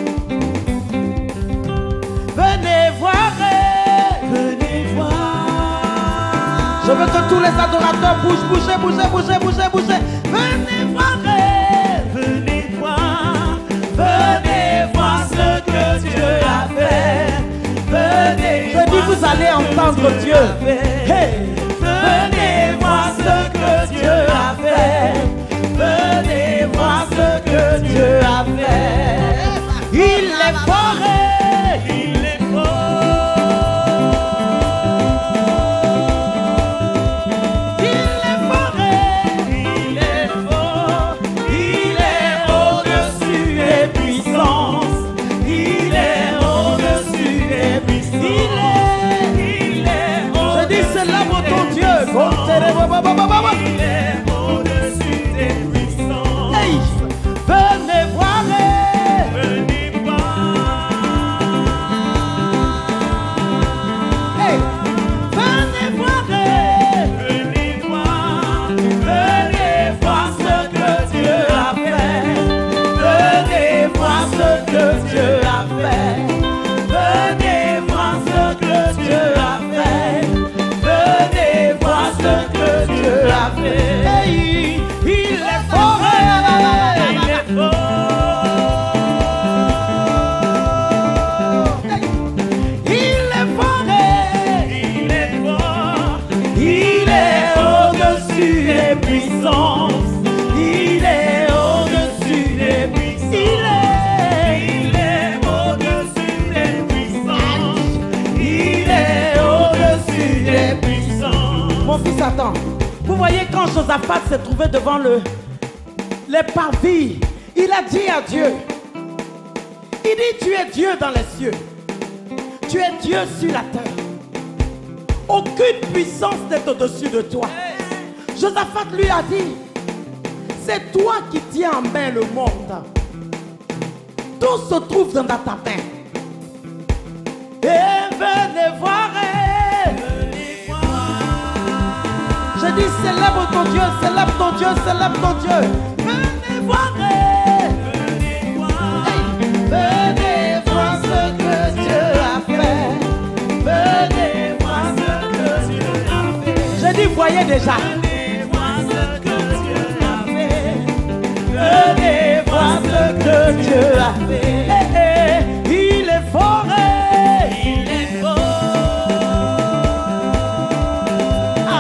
Venez voir, venez voir. Je veux que tous les adorateurs bougent, bougez, bougez, bougez, bougez, bougez. Venez voir, Venez voir, venez voir ce que Dieu a fait. Venez, je dis vous allez entendre Dieu. Hey. Venez voir ce que Dieu a fait. Venez voir ce que Dieu a fait. Il est fort. il est fort. Il est fort. Il est fort. Il est au-dessus des puissances. Il est au-dessus des puissances. Il est, Il est je dis célèbre ton Dieu. Il est au-dessus des puissances. Hey, venez voir. Venez voir. Hey, venez voir. Venez voir. Venez voir ce que Dieu a fait. Venez voir ce que Dieu a fait. Venez voir ce que Dieu a fait. Venez voir ce que Dieu a fait. Hey, il est fort. Il est fort. Hey, il est fort. Il est fort. Il est au-dessus des puissances. Il est au-dessus des puissances. Il Il est au-dessus des puissances. Il est au-dessus des puissances. Mon fils, attends. Vous voyez, quand Josaphat s'est trouvé devant le, les parvis, il a dit à Dieu, il dit, tu es Dieu dans les cieux. Tu es Dieu sur la terre. Aucune puissance n'est au-dessus de toi. Josaphat lui a dit, c'est toi qui tiens en main le monde. Tout se trouve dans ta main. Et venez voir. Venez voir. Je dis célèbre ton Dieu, célèbre ton Dieu, célèbre ton Dieu. Venez voir. Venez voir. Hey, venez voir ce que Dieu a fait. Venez voir croyez déjà. Venez voir ce que Dieu a fait. Eh, eh, il est fort, eh. Il est fort. Ah.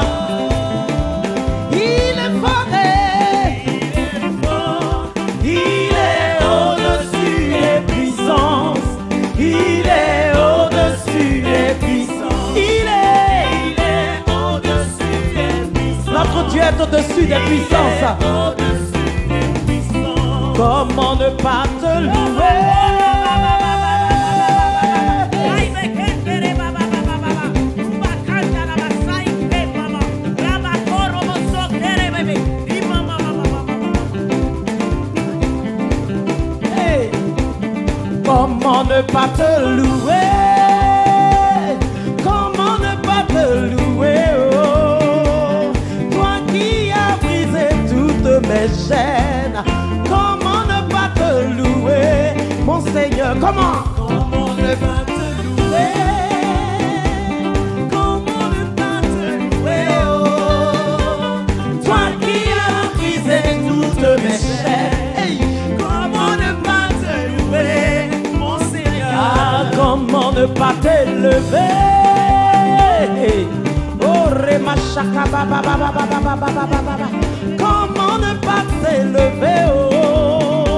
Il est fort, eh. Il est fort. Il est au-dessus des puissances. Il est au-dessus des puissances. Il est, il est au-dessus des puissances. Notre Dieu est au-dessus des puissances. Comment ne pas te louer? Hey. Comment ne pas te louer? Comment ne pas te louer? Oh, toi qui as brisé toutes mes chaînes. Louer mon Seigneur, comment? Comment ne pas te louer? Comment ne pas te louer? Oh, toi qui as brisé toutes mes chaînes. Hey. Comment ne pas te louer, mon Seigneur? Ah, comment ne pas t'élever? Oh, remachaka baba baba baba baba baba. Comment ne pas t'élever? Oh.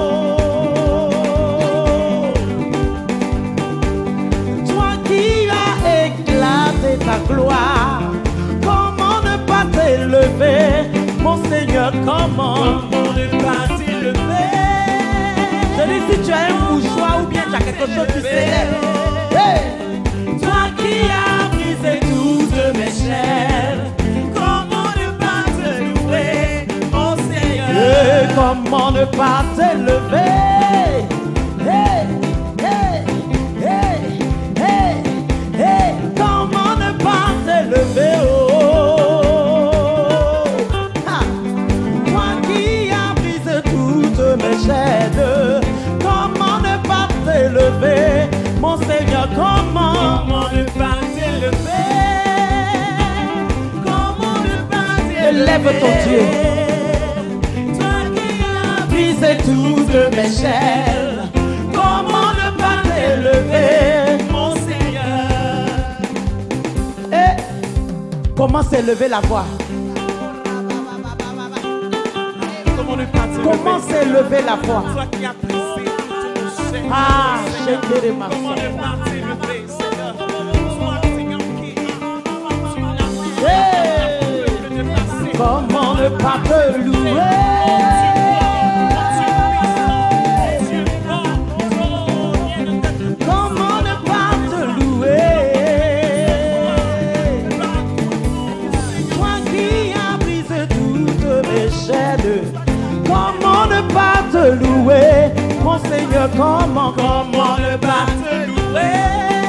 Ta gloire, comment ne pas t'élever, mon Seigneur, comment, comment ne pas t'élever? Je dis si tu as un mouchoir ou bien tu as quelque chose qui s'élève. Hey! Toi qui as brisé toutes mes chaînes, comment ne pas te louer, mon Seigneur? Hey, comment ne pas t'élever? Hey! Hey! Hey! Hey! Hey! Comment ne pas t'élever, oh, ah. Toi qui as brisé toutes mes chaînes, comment ne pas t'élever, mon Seigneur, comment, comment ne pas t'élever, comment ne pas t'élever, élève ton Dieu. Toi qui as brisé toutes mes chaînes, comment ne pas t'élever, mon Seigneur. Et comment s'élever la voix? Comment ne pas t'élever? Comment s'élever la voix? Toi qui as brisé toutes mes chaînes. Ah, j'ai des mains. Comment ne pas t'élever, Seigneur? Toi, Seigneur, qui hey! Comment ne pas te louer? Comment ne pas te louer, mon Seigneur, comment, comment ne pas te louer,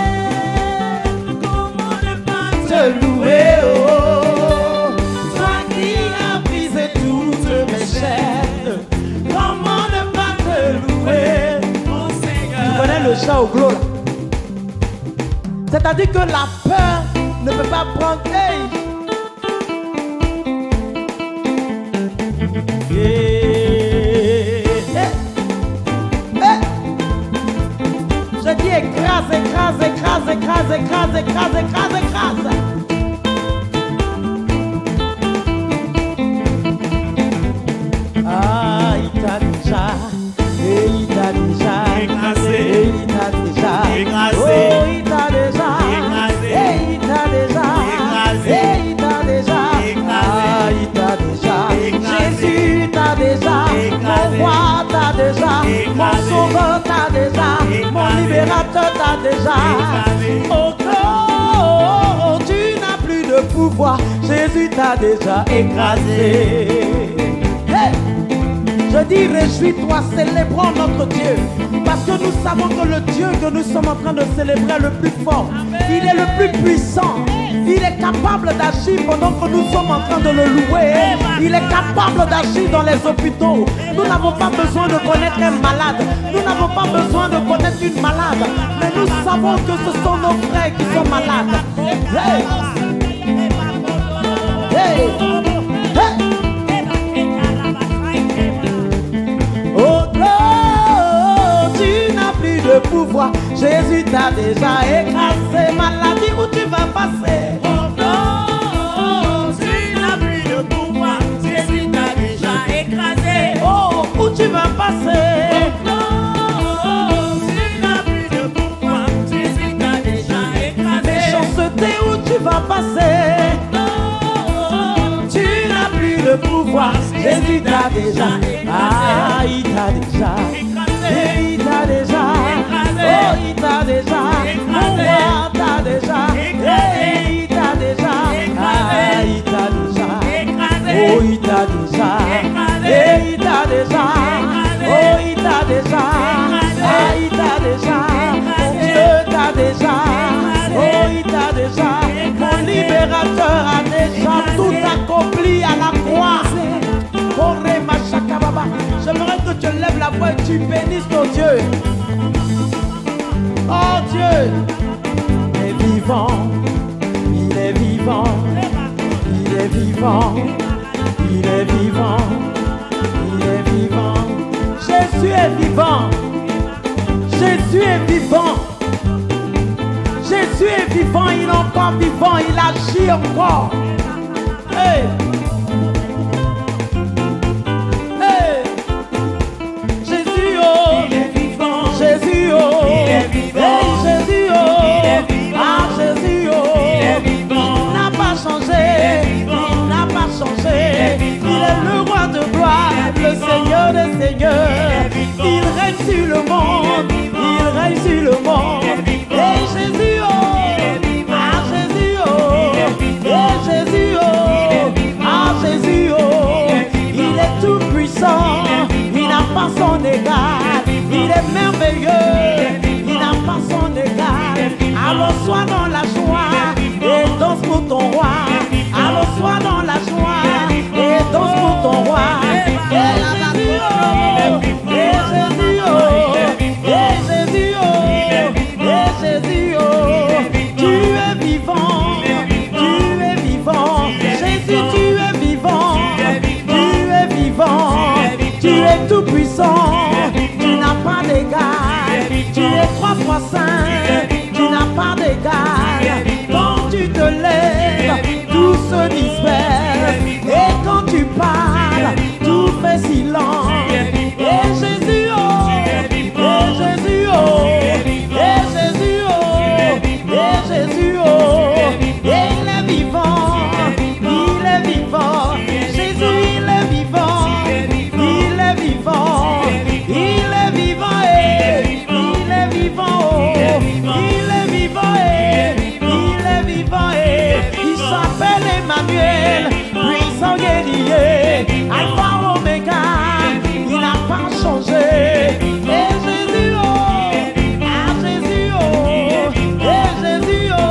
comment ne pas te louer, oh, toi qui as brisé toutes mes chaînes, comment ne pas te louer, mon Seigneur. Tu connais le chat au glos là? C'est-à-dire que la peur ne peut pas prendre. Hey! Je dis écrase, écrase, écrase, écrase, écrase, écrase, écrase, écrase. Ah, il t'a déjà, et il t'a déjà écrasé, et il t'a déjà écrasé, oh, il t'a déjà écrasé, et il t'a déjà écrasé, et il t'a déjà écrasé, ah, il t'a déjà écrasé. Jésus t'a déjà, mon roi t'a déjà, mon sauveur t'a déjà, mon libérateur t'a déjà. Oh, oh, oh, tu n'as plus de pouvoir, Jésus t'a déjà écrasé. Hey! Je dis réjouis-toi, célébrons notre Dieu, parce que nous savons que le Dieu que nous sommes en train de célébrer est le plus fort. Il est le plus puissant. Il est capable d'agir pendant que nous sommes en train de le louer. Il est capable d'agir dans les hôpitaux. Nous n'avons pas besoin de connaître un malade. Nous n'avons pas besoin de connaître une malade. Mais nous savons que ce sont nos frères qui sont malades. Hey! Hey! Jésus t'a déjà écrasé. Maladie, où tu vas passer? Oh non, tu n'as plus de pouvoir. Jésus t'a déjà écrasé. Oh, où tu vas passer? Oh non, tu n'as plus de pouvoir. Jésus t'a déjà écrasé. Méchanceté, où tu vas passer? Tu n'as plus de pouvoir. Jésus t'a déjà écrasé. Ah, il t'a déjà écrasé. Il t'a déjà écrasé. Oh, il t'a déjà écrasé. Moi, t'a déjà écrasé. Il t'a déjà écrasé. Ah, il t'a déjà écrasé. Oh, il t'a déjà écrasé. Il t'a déjà écrasé. Oh, il t'a déjà écrasé. Ah, il t'a déjà écrasé. Dieu t'a déjà écrasé. Oh, il t'a déjà écrasé. Mon libérateur a déjà tout accompli à la croix. J'aimerais que tu lèves la voix et tu bénisses ton Dieu. Oh Dieu, il est vivant, il est vivant, il est vivant, il est vivant, il est vivant. Jésus est vivant, Jésus est vivant, Jésus est vivant, il est encore vivant, il agit encore. Hey. Jésus, oh, il est vivant. Hey, Jésus, oh, il est vivant. Ah, Jésus, oh, il est vivant. Il n'a pas changé, il n'a pas changé. Il est, il est le roi de gloire, le Seigneur des seigneurs. Il, il règne sur le monde, il règne sur le monde. Hey, Jésus, oh, ah, Jésus, oh, hey, Jésus, oh, ah, Jésus, oh, il est tout puissant, il n'a pas son égal. Il est merveilleux, il n'a pas son égal. Alors sois dans la joie et danse pour ton roi. Alors sois dans la joie et danse pour ton roi. Et Jésus, oh, et Jésus, oh, et Jésus, oh, et Jésus, oh, tu es vivant, tu es vivant. Jésus, tu es vivant, tu es vivant, tu es tout puissant. Pas d'égal, tu es trois fois saint, tu n'as pas d'égal. Quand tu te lèves, tout se disperse. Et quand tu parles, tout fait silence. Et Jésus, oh, et Jésus, oh, et Jésus, oh, et Jésus, oh, et il est vivant, il est vivant. Jésus, il est vivant, il est vivant. Il est vivant et il est vivant, oh, il est vivant et il est vivant et il s'appelle Emmanuel, puissant guerrier, Alpha Omega, il n'a pas changé. Et Jésus, oh, ah Jésus, oh, et Jésus, oh,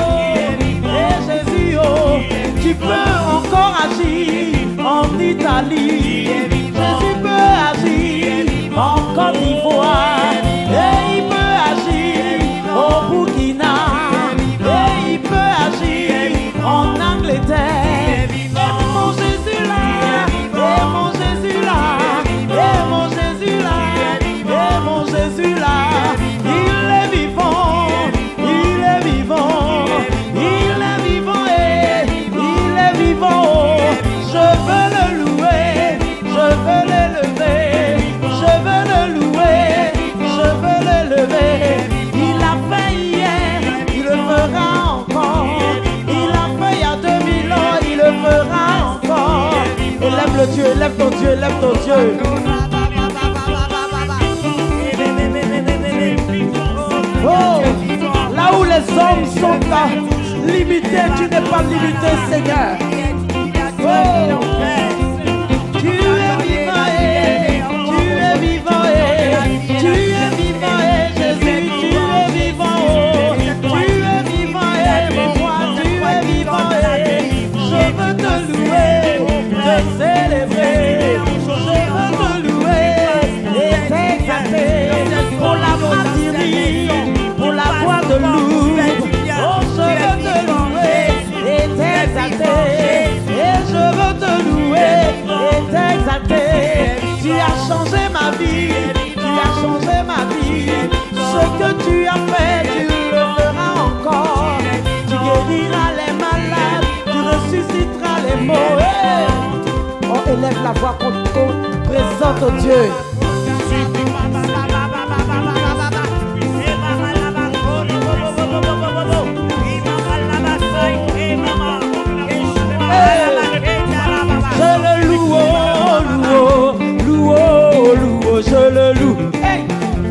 et Jésus, oh, tu peux encore agir en Italie, Jésus peut agir en Côte d'Ivoire, et il peut agir au Burkina, et il peut agir en Angleterre. Et mon Jésus là, et mon Jésus là, et mon Jésus là, et mon Jésus là, il est vivant, il est vivant, il est vivant et il est vivant. Je veux le louer, je veux l'élever. Je veux le louer, je veux le lever. Il l'a fait hier, il le fera encore. Il l'a fait il y a deux mille ans, il le fera encore. Élève le Dieu, élève ton Dieu, élève ton Dieu. Oh, là où les hommes sont limités, tu n'es pas limité, Seigneur. Oh, tu es vivant et tu es vivant et tu es vivant et Jésus, tu es vivant, oh, tu es vivant et mon roi, tu es vivant et je veux te louer, te célébrer, je veux te louer et t'exalter pour la martyrie, pour la voix de loup. Oh, je veux te louer et t'exalter et je veux te louer. élève la voix qu'on présente au Dieu. Je le loue, oh, loue, loue, oh, loue, je le loue. Hey.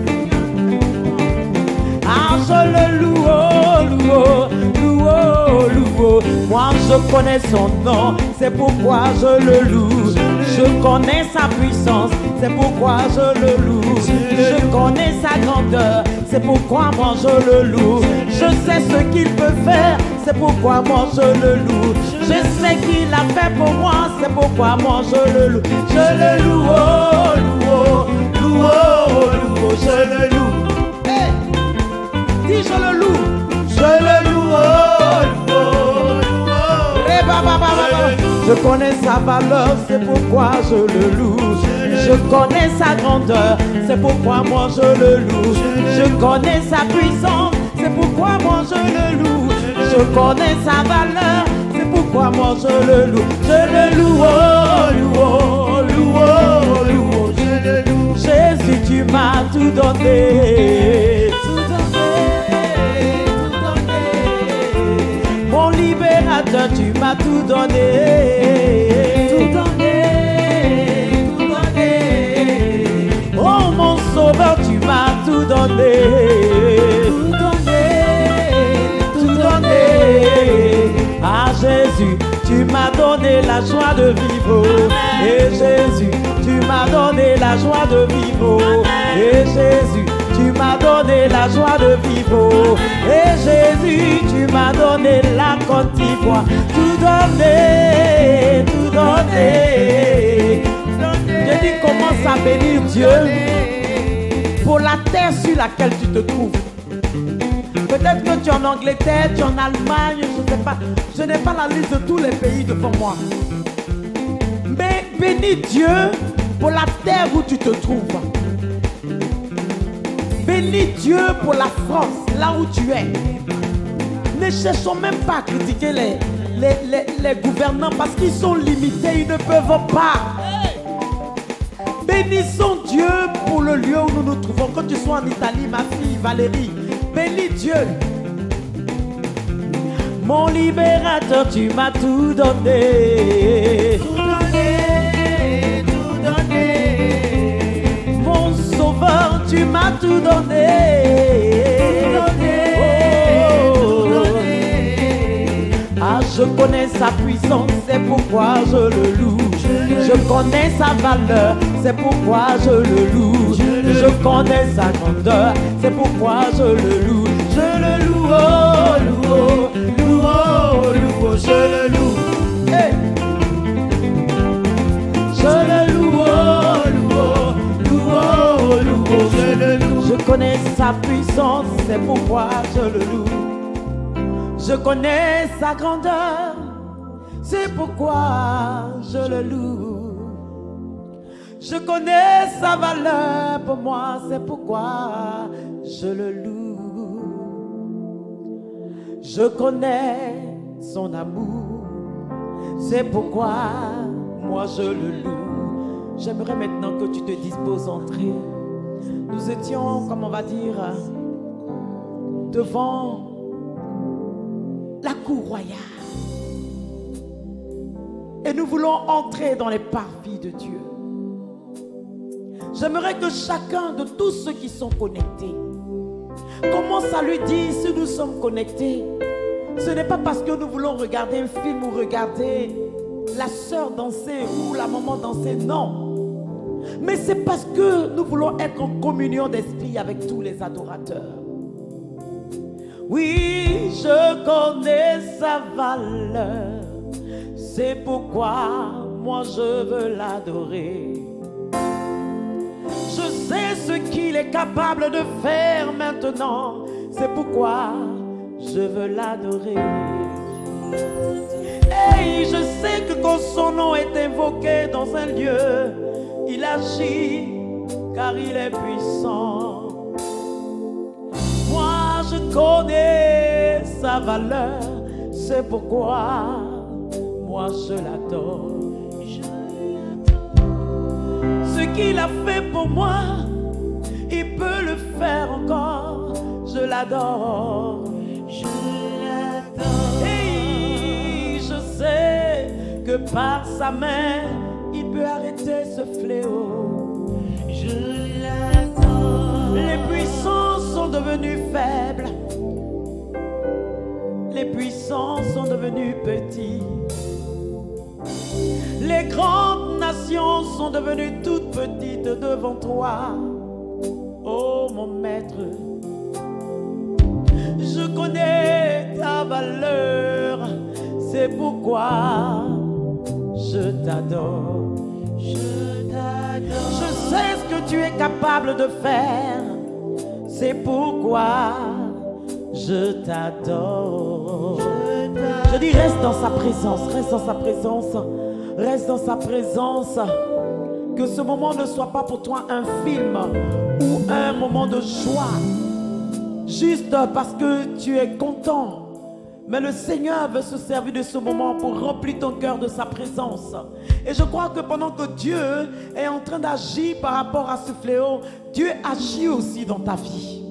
Ah, je le loue, oh, loue, loue, oh, loue. Moi, je connais son nom, c'est pourquoi je le loue. Je connais sa puissance, c'est pourquoi je le loue. Je connais sa grandeur, c'est pourquoi moi je le loue. Je sais ce qu'il peut faire, c'est pourquoi moi je le loue. Je sais qu'il a fait pour moi, c'est pourquoi moi je le loue. Je le loue, oh, loue, loue, oh, loue, je le loue. Hey. Dis je le loue, je le loue, oh, loue, loue. Hey, ba, ba, ba, ba, ba. Je connais sa valeur, c'est pourquoi je le loue. Je connais sa grandeur, c'est pourquoi moi je le loue. Je connais sa puissance, c'est pourquoi moi je le loue. Je connais sa valeur, c'est pourquoi moi je le loue. Je le loue, oh, loue, oh, loue, oh, loue, je le loue. Jésus, tu m'as tout donné. Tout donné, tout donné. Mon libérateur, tu m'as tout donné. Tout donné, tout donné. Oh, mon sauveur, tu m'as tout donné. Tout donné, tout donné. Ah Jésus, tu m'as donné la joie de vivre. Et Jésus, tu m'as donné la joie de vivre. Et Jésus, tu m'as donné la joie de vivre. Et Jésus, tu m'as donné la Côte d'Ivoire. Tout donné, tout donné. Je dis commence à bénir Dieu pour la terre sur laquelle tu te trouves. Peut-être que tu es en Angleterre, tu es en Allemagne, je ne sais pas. Je n'ai pas la liste de tous les pays devant moi. Mais bénis Dieu pour la terre où tu te trouves. Bénis Dieu pour la France, là où tu es. Ne cherchons même pas à critiquer les, les, les, les gouvernants parce qu'ils sont limités, ils ne peuvent pas. Bénissons Dieu pour le lieu où nous nous trouvons. Quand tu sois en Italie, ma fille Valérie, bénis Dieu. Mon libérateur, tu m'as tout donné. Tout donné, tout donné. Mon sauveur, tu m'as tout donné. Tout donné, oh, tout donné. Ah, je connais sa puissance, c'est pourquoi je le loue. Je connais sa valeur, c'est pourquoi je le loue. Je connais sa grandeur, c'est pourquoi je le loue. Je le loue, oh, loue, oh, loue, oh, loue, oh, je le loue. Hey. Je le loue, oh, loue, oh, loue, oh, loue, oh, je le loue. Je connais sa puissance, c'est pourquoi je le loue. Je connais sa grandeur, c'est pourquoi je le loue. Je connais sa valeur pour moi, c'est pourquoi je le loue. Je connais son amour, c'est pourquoi moi je le loue. J'aimerais maintenant que tu te disposes à entrer. Nous étions, comme on va dire, devant la cour royale. Et nous voulons entrer dans les parvis de Dieu. J'aimerais que chacun de tous ceux qui sont connectés commence à lui dire si nous sommes connectés. Ce n'est pas parce que nous voulons regarder un film ou regarder la sœur danser ou la maman danser, non. Mais c'est parce que nous voulons être en communion d'esprit avec tous les adorateurs. Oui, je connais sa valeur, c'est pourquoi moi je veux l'adorer. Je sais ce qu'il est capable de faire maintenant, c'est pourquoi je veux l'adorer. Et je sais que quand son nom est invoqué dans un lieu, il agit car il est puissant. Moi je connais sa valeur, c'est pourquoi moi je l'adore. Ce qu'il a fait pour moi, il peut le faire encore. Je l'adore. Je l'adore. Et je sais que par sa main, il peut arrêter ce fléau. Je l'adore. Les puissants sont devenus faibles. Les puissants sont devenus petits. Les grandes nations sont devenues toutes petites devant toi. Oh mon maître, je connais ta valeur, c'est pourquoi je t'adore. Je t'adore. Je sais ce que tu es capable de faire, c'est pourquoi je t'adore. Je, je dis reste dans sa présence, reste dans sa présence, reste dans sa présence. Que ce moment ne soit pas pour toi un film ou un moment de joie, juste parce que tu es content. Mais le Seigneur veut se servir de ce moment pour remplir ton cœur de sa présence. Et je crois que pendant que Dieu est en train d'agir par rapport à ce fléau, Dieu agit aussi dans ta vie.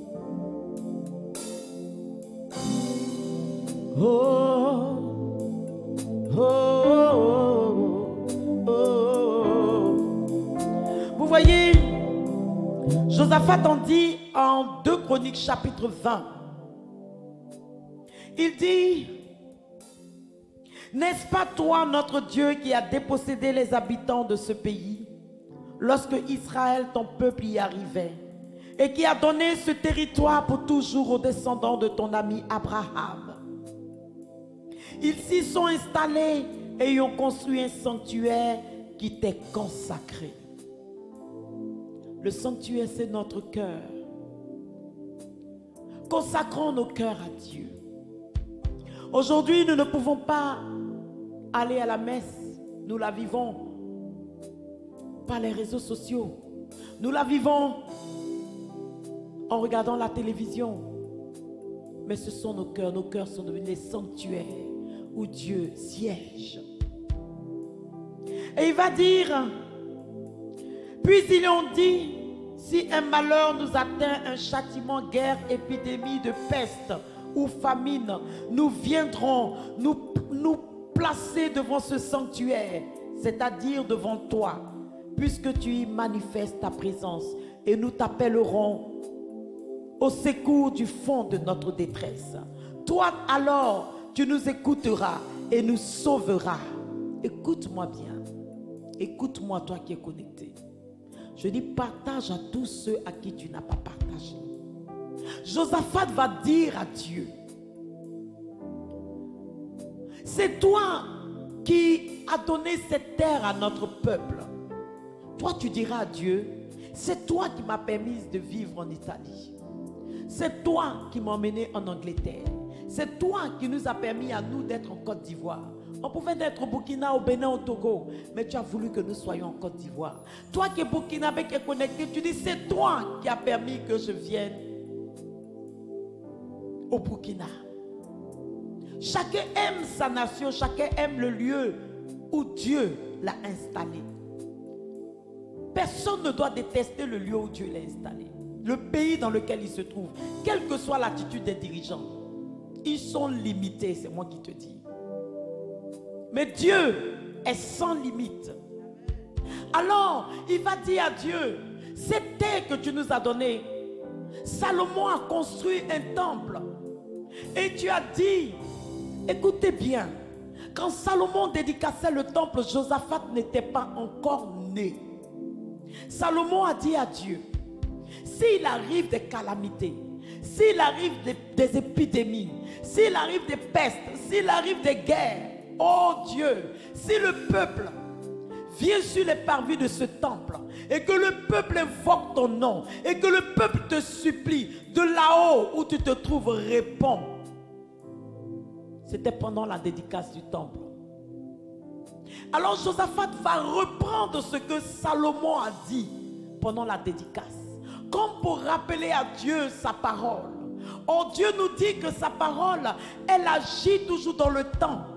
Oh, oh, oh, oh, oh. Vous voyez, Josaphat en dit en deux Chroniques chapitre vingt. Il dit, n'est-ce pas toi notre Dieu qui a dépossédé les habitants de ce pays lorsque Israël, ton peuple, y arrivait et qui a donné ce territoire pour toujours aux descendants de ton ami Abraham? Ils s'y sont installés et y ont construit un sanctuaire qui t'est consacré. Le sanctuaire, c'est notre cœur. Consacrons nos cœurs à Dieu. Aujourd'hui, nous ne pouvons pas aller à la messe. Nous la vivons par les réseaux sociaux. Nous la vivons en regardant la télévision. Mais ce sont nos cœurs. Nos cœurs sont devenus les sanctuaires où Dieu siège. Et il va dire, puis ils ont dit, si un malheur nous atteint, un châtiment, guerre, épidémie de peste ou famine, nous viendrons nous, nous placer devant ce sanctuaire, c'est-à-dire devant toi, puisque tu y manifestes ta présence, et nous t'appellerons au secours du fond de notre détresse. Toi alors, tu nous écouteras et nous sauveras. Écoute-moi bien. Écoute-moi, toi qui es connecté. Je dis, partage à tous ceux à qui tu n'as pas partagé. Josaphat va dire à Dieu, c'est toi qui as donné cette terre à notre peuple. Toi, tu diras à Dieu, c'est toi qui m'as permis de vivre en Italie. C'est toi qui m'as emmené en Angleterre. C'est toi qui nous as permis à nous d'être en Côte d'Ivoire. On pouvait être au Burkina, au Bénin, au Togo, mais tu as voulu que nous soyons en Côte d'Ivoire. Toi qui es burkinabé, qui es connecté, tu dis c'est toi qui as permis que je vienne au Burkina. Chacun aime sa nation, chacun aime le lieu où Dieu l'a installé. Personne ne doit détester le lieu où Dieu l'a installé. Le pays dans lequel il se trouve, quelle que soit l'attitude des dirigeants, ils sont limités, c'est moi qui te dis. Mais Dieu est sans limite. Alors, il va dire à Dieu, cette terre que tu nous as donnée, Salomon a construit un temple. Et tu as dit, écoutez bien, quand Salomon dédicaçait le temple, Josaphat n'était pas encore né. Salomon a dit à Dieu, s'il arrive des calamités, s'il arrive des, des épidémies, s'il arrive des pestes, s'il arrive des guerres, oh Dieu, si le peuple vient sur les parvis de ce temple et que le peuple invoque ton nom et que le peuple te supplie, de là-haut où tu te trouves, réponds. C'était pendant la dédicace du temple. Alors Josaphat va reprendre ce que Salomon a dit pendant la dédicace, comme pour rappeler à Dieu sa parole. Oh, Dieu nous dit que sa parole, elle agit toujours dans le temps.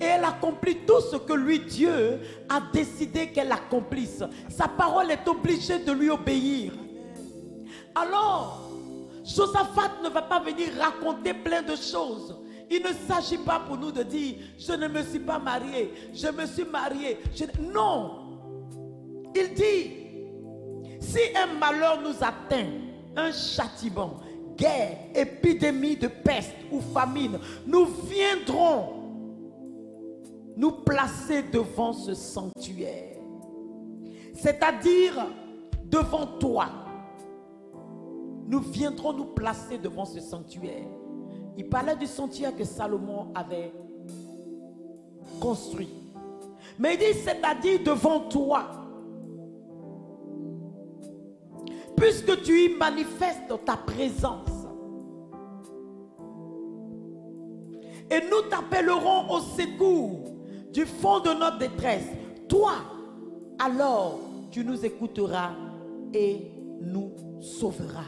et elle accomplit tout ce que lui, Dieu, a décidé qu'elle accomplisse. Sa parole est obligée de lui obéir. Alors, Josaphat ne va pas venir raconter plein de choses. Il ne s'agit pas pour nous de dire, je ne me suis pas marié, je me suis marié. Je... Non. Il dit, si un malheur nous atteint, un châtiment, guerre, épidémie de peste ou famine, nous viendrons nous placer devant ce sanctuaire. C'est-à-dire devant toi. Nous viendrons nous placer devant ce sanctuaire. Il parlait du sanctuaire que Salomon avait construit. Mais il dit, c'est-à-dire devant toi. Puisque tu y manifestes ta présence. Et nous t'appellerons au secours du fond de notre détresse. Toi, alors, tu nous écouteras et nous sauveras.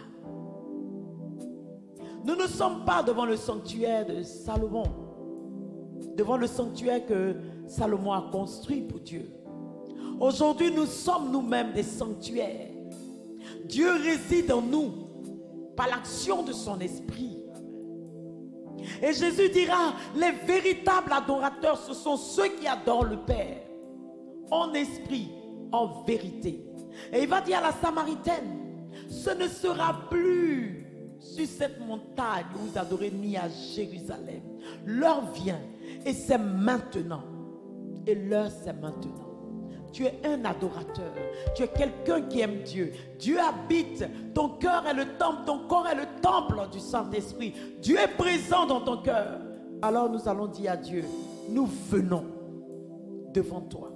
Nous ne sommes pas devant le sanctuaire de Salomon, devant le sanctuaire que Salomon a construit pour Dieu. Aujourd'hui, nous sommes nous-mêmes des sanctuaires. Dieu réside en nous par l'action de son esprit. Et Jésus dira, les véritables adorateurs, ce sont ceux qui adorent le Père en esprit, en vérité. Et il va dire à la Samaritaine, ce ne sera plus sur cette montagne où vous adorez ni à Jérusalem. L'heure vient et c'est maintenant. Et l'heure c'est maintenant. Tu es un adorateur. Tu es quelqu'un qui aime Dieu. Dieu habite. Ton cœur est le temple. Ton corps est le temple du Saint-Esprit. Dieu est présent dans ton cœur. Alors nous allons dire à Dieu, nous venons devant toi.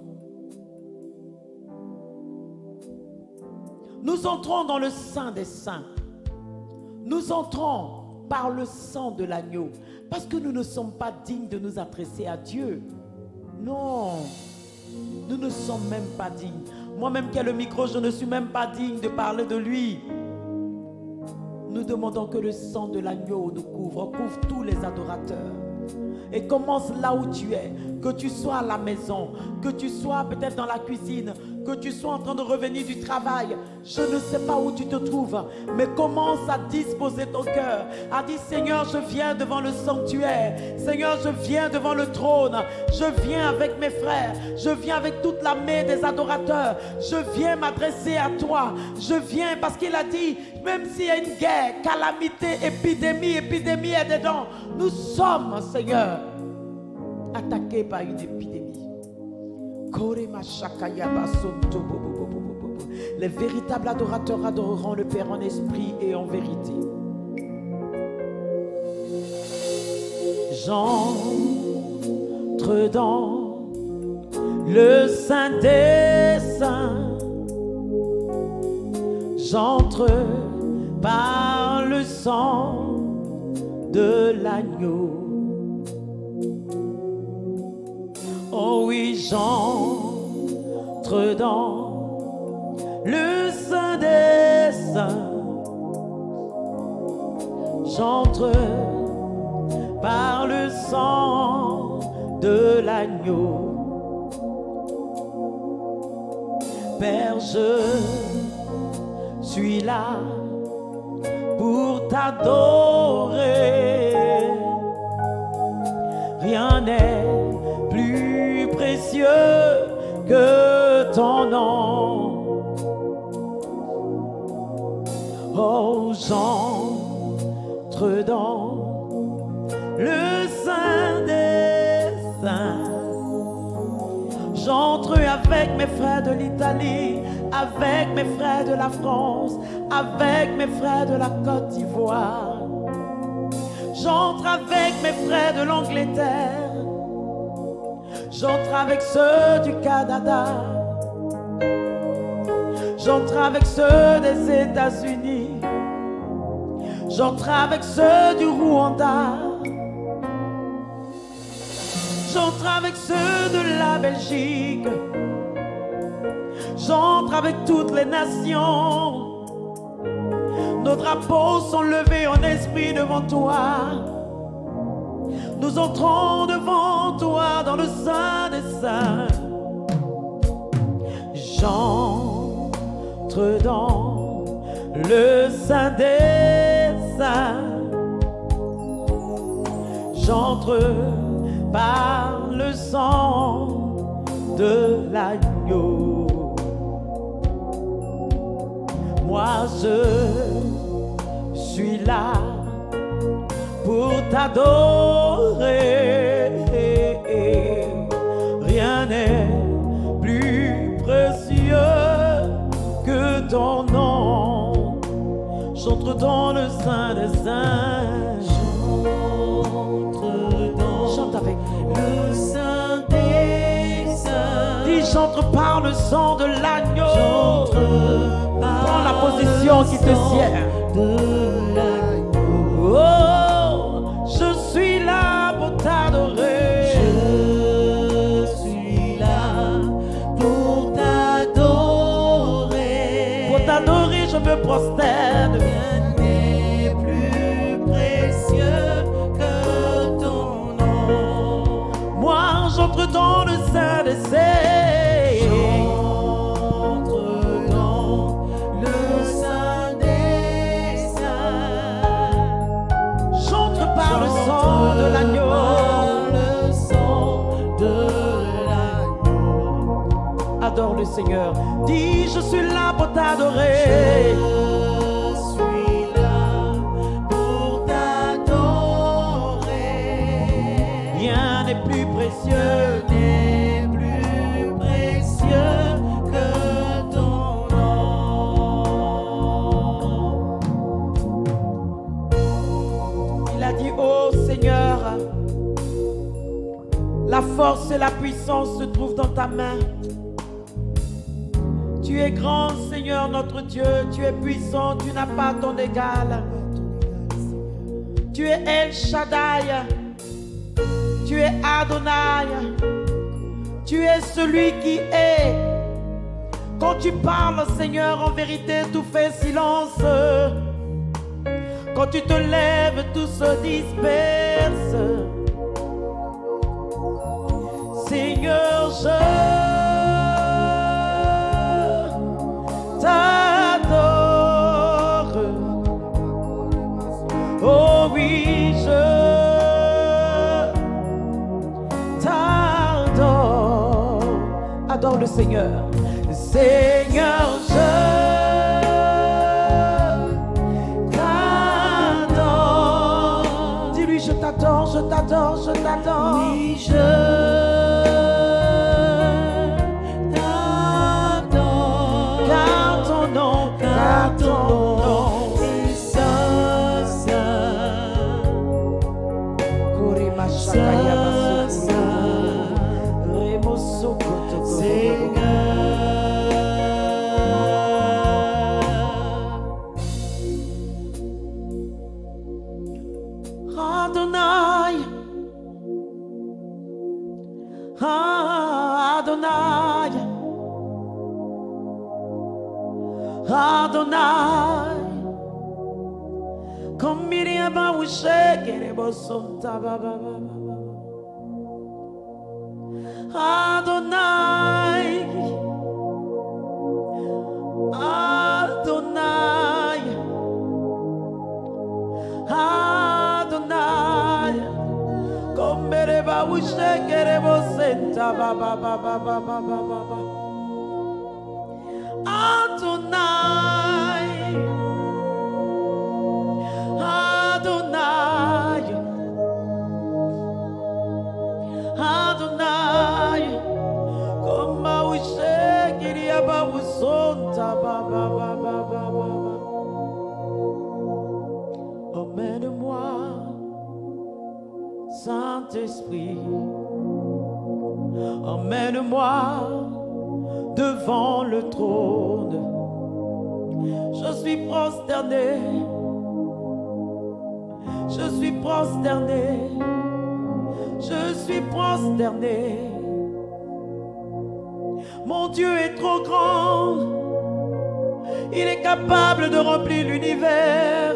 Nous entrons dans le Saint des Saints. Nous entrons par le sang de l'agneau. Parce que nous ne sommes pas dignes de nous adresser à Dieu. Non. Nous ne sommes même pas dignes. Moi-même qui ai le micro, je ne suis même pas digne de parler de lui. Nous demandons que le sang de l'agneau nous couvre, couvre tous les adorateurs. Et commence là où tu es, que tu sois à la maison, que tu sois peut-être dans la cuisine, que tu sois en train de revenir du travail. Je ne sais pas où tu te trouves, mais commence à disposer ton cœur, à dire Seigneur, je viens devant le sanctuaire, Seigneur, je viens devant le trône, je viens avec mes frères, je viens avec toute l'armée des adorateurs, je viens m'adresser à toi, je viens parce qu'il a dit, même s'il y a une guerre, calamité, épidémie, épidémie est dedans, nous sommes, Seigneur, attaqués par une épidémie. Les véritables adorateurs adoreront le Père en esprit et en vérité. J'entre dans le Saint des Saints. J'entre par le sang de l'agneau. Oh oui, j'entre dans le Saint des Saints. J'entre par le sang de l'agneau. Père, je suis là pour t'adorer. Rien n'est plus précieux que ton nom. Oh, j'entre dans le Saint des Saints. J'entre avec mes frères de l'Italie, avec mes frères de la France, avec mes frères de la Côte d'Ivoire. J'entre avec mes frères de l'Angleterre. J'entre avec ceux du Canada. J'entre avec ceux des États-Unis. J'entre avec ceux du Rwanda. J'entre avec ceux de la Belgique. J'entre avec toutes les nations. Nos drapeaux sont levés en esprit devant toi. Nous entrons devant toi dans le sein des saints. J'entre dans le sein des saints. J'entre par le sang de l'agneau. Moi je suis là pour t'adorer. Rien n'est plus précieux que ton nom. J'entre dans le sein des saints. J'entre dans Chante avec le sein des saints. Dis j'entre par le sang de l'agneau. J'entre dans la position qui te sied. De l'agneau. Oh, je suis là pour t'adorer. Je suis là pour t'adorer. Pour t'adorer, je me prosterne. Rien n'est plus précieux que ton nom. Moi, j'entre dans le sein des saints. Adore le Seigneur. Dis, je suis là pour t'adorer. Je suis là pour t'adorer. Rien n'est plus précieux, n'est plus précieux que ton nom. Il a dit, oh Seigneur, la force et la puissance se trouvent dans ta main. Tu es grand, Seigneur notre Dieu, tu es puissant, tu n'as pas ton égal. Tu es El Shaddai, tu es Adonai, tu es celui qui est. Quand tu parles, Seigneur, en vérité, tout fait silence. Quand tu te lèves, tout se disperse. Seigneur, je t'adore. Oh oui, je t'adore. Adore le Seigneur. Seigneur, je t'adore. Dis-lui, je t'adore, je t'adore, je t'adore. Oui, je Adonai, Adonai, Adonai, comme Miriam a wushe kerebosonta baba baba. Adonai, Adonai, Adonai, comme Mereba wushe kerebosenta baba baba baba baba. Adonai, Adonai, Adonai, comme Maouché Kiria Baousonta Baba Baba Baba. Emmène-moi, Saint-Esprit, emmène-moi devant le trône. Je suis prosterné, je suis prosterné, je suis prosterné. Mon Dieu est trop grand, il est capable de remplir l'univers.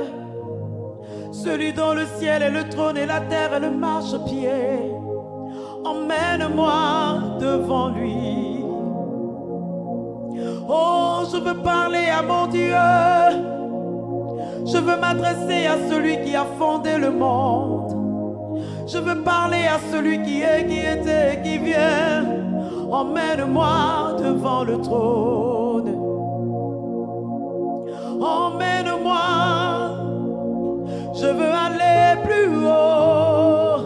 Celui dont le ciel est le trône et la terre est le marchepied. Emmène emmène-moi devant lui. Oh, je veux parler à mon Dieu. Je veux m'adresser à celui qui a fondé le monde. Je veux parler à celui qui est, qui était, qui vient. Emmène-moi devant le trône. Emmène-moi. Je veux aller plus haut.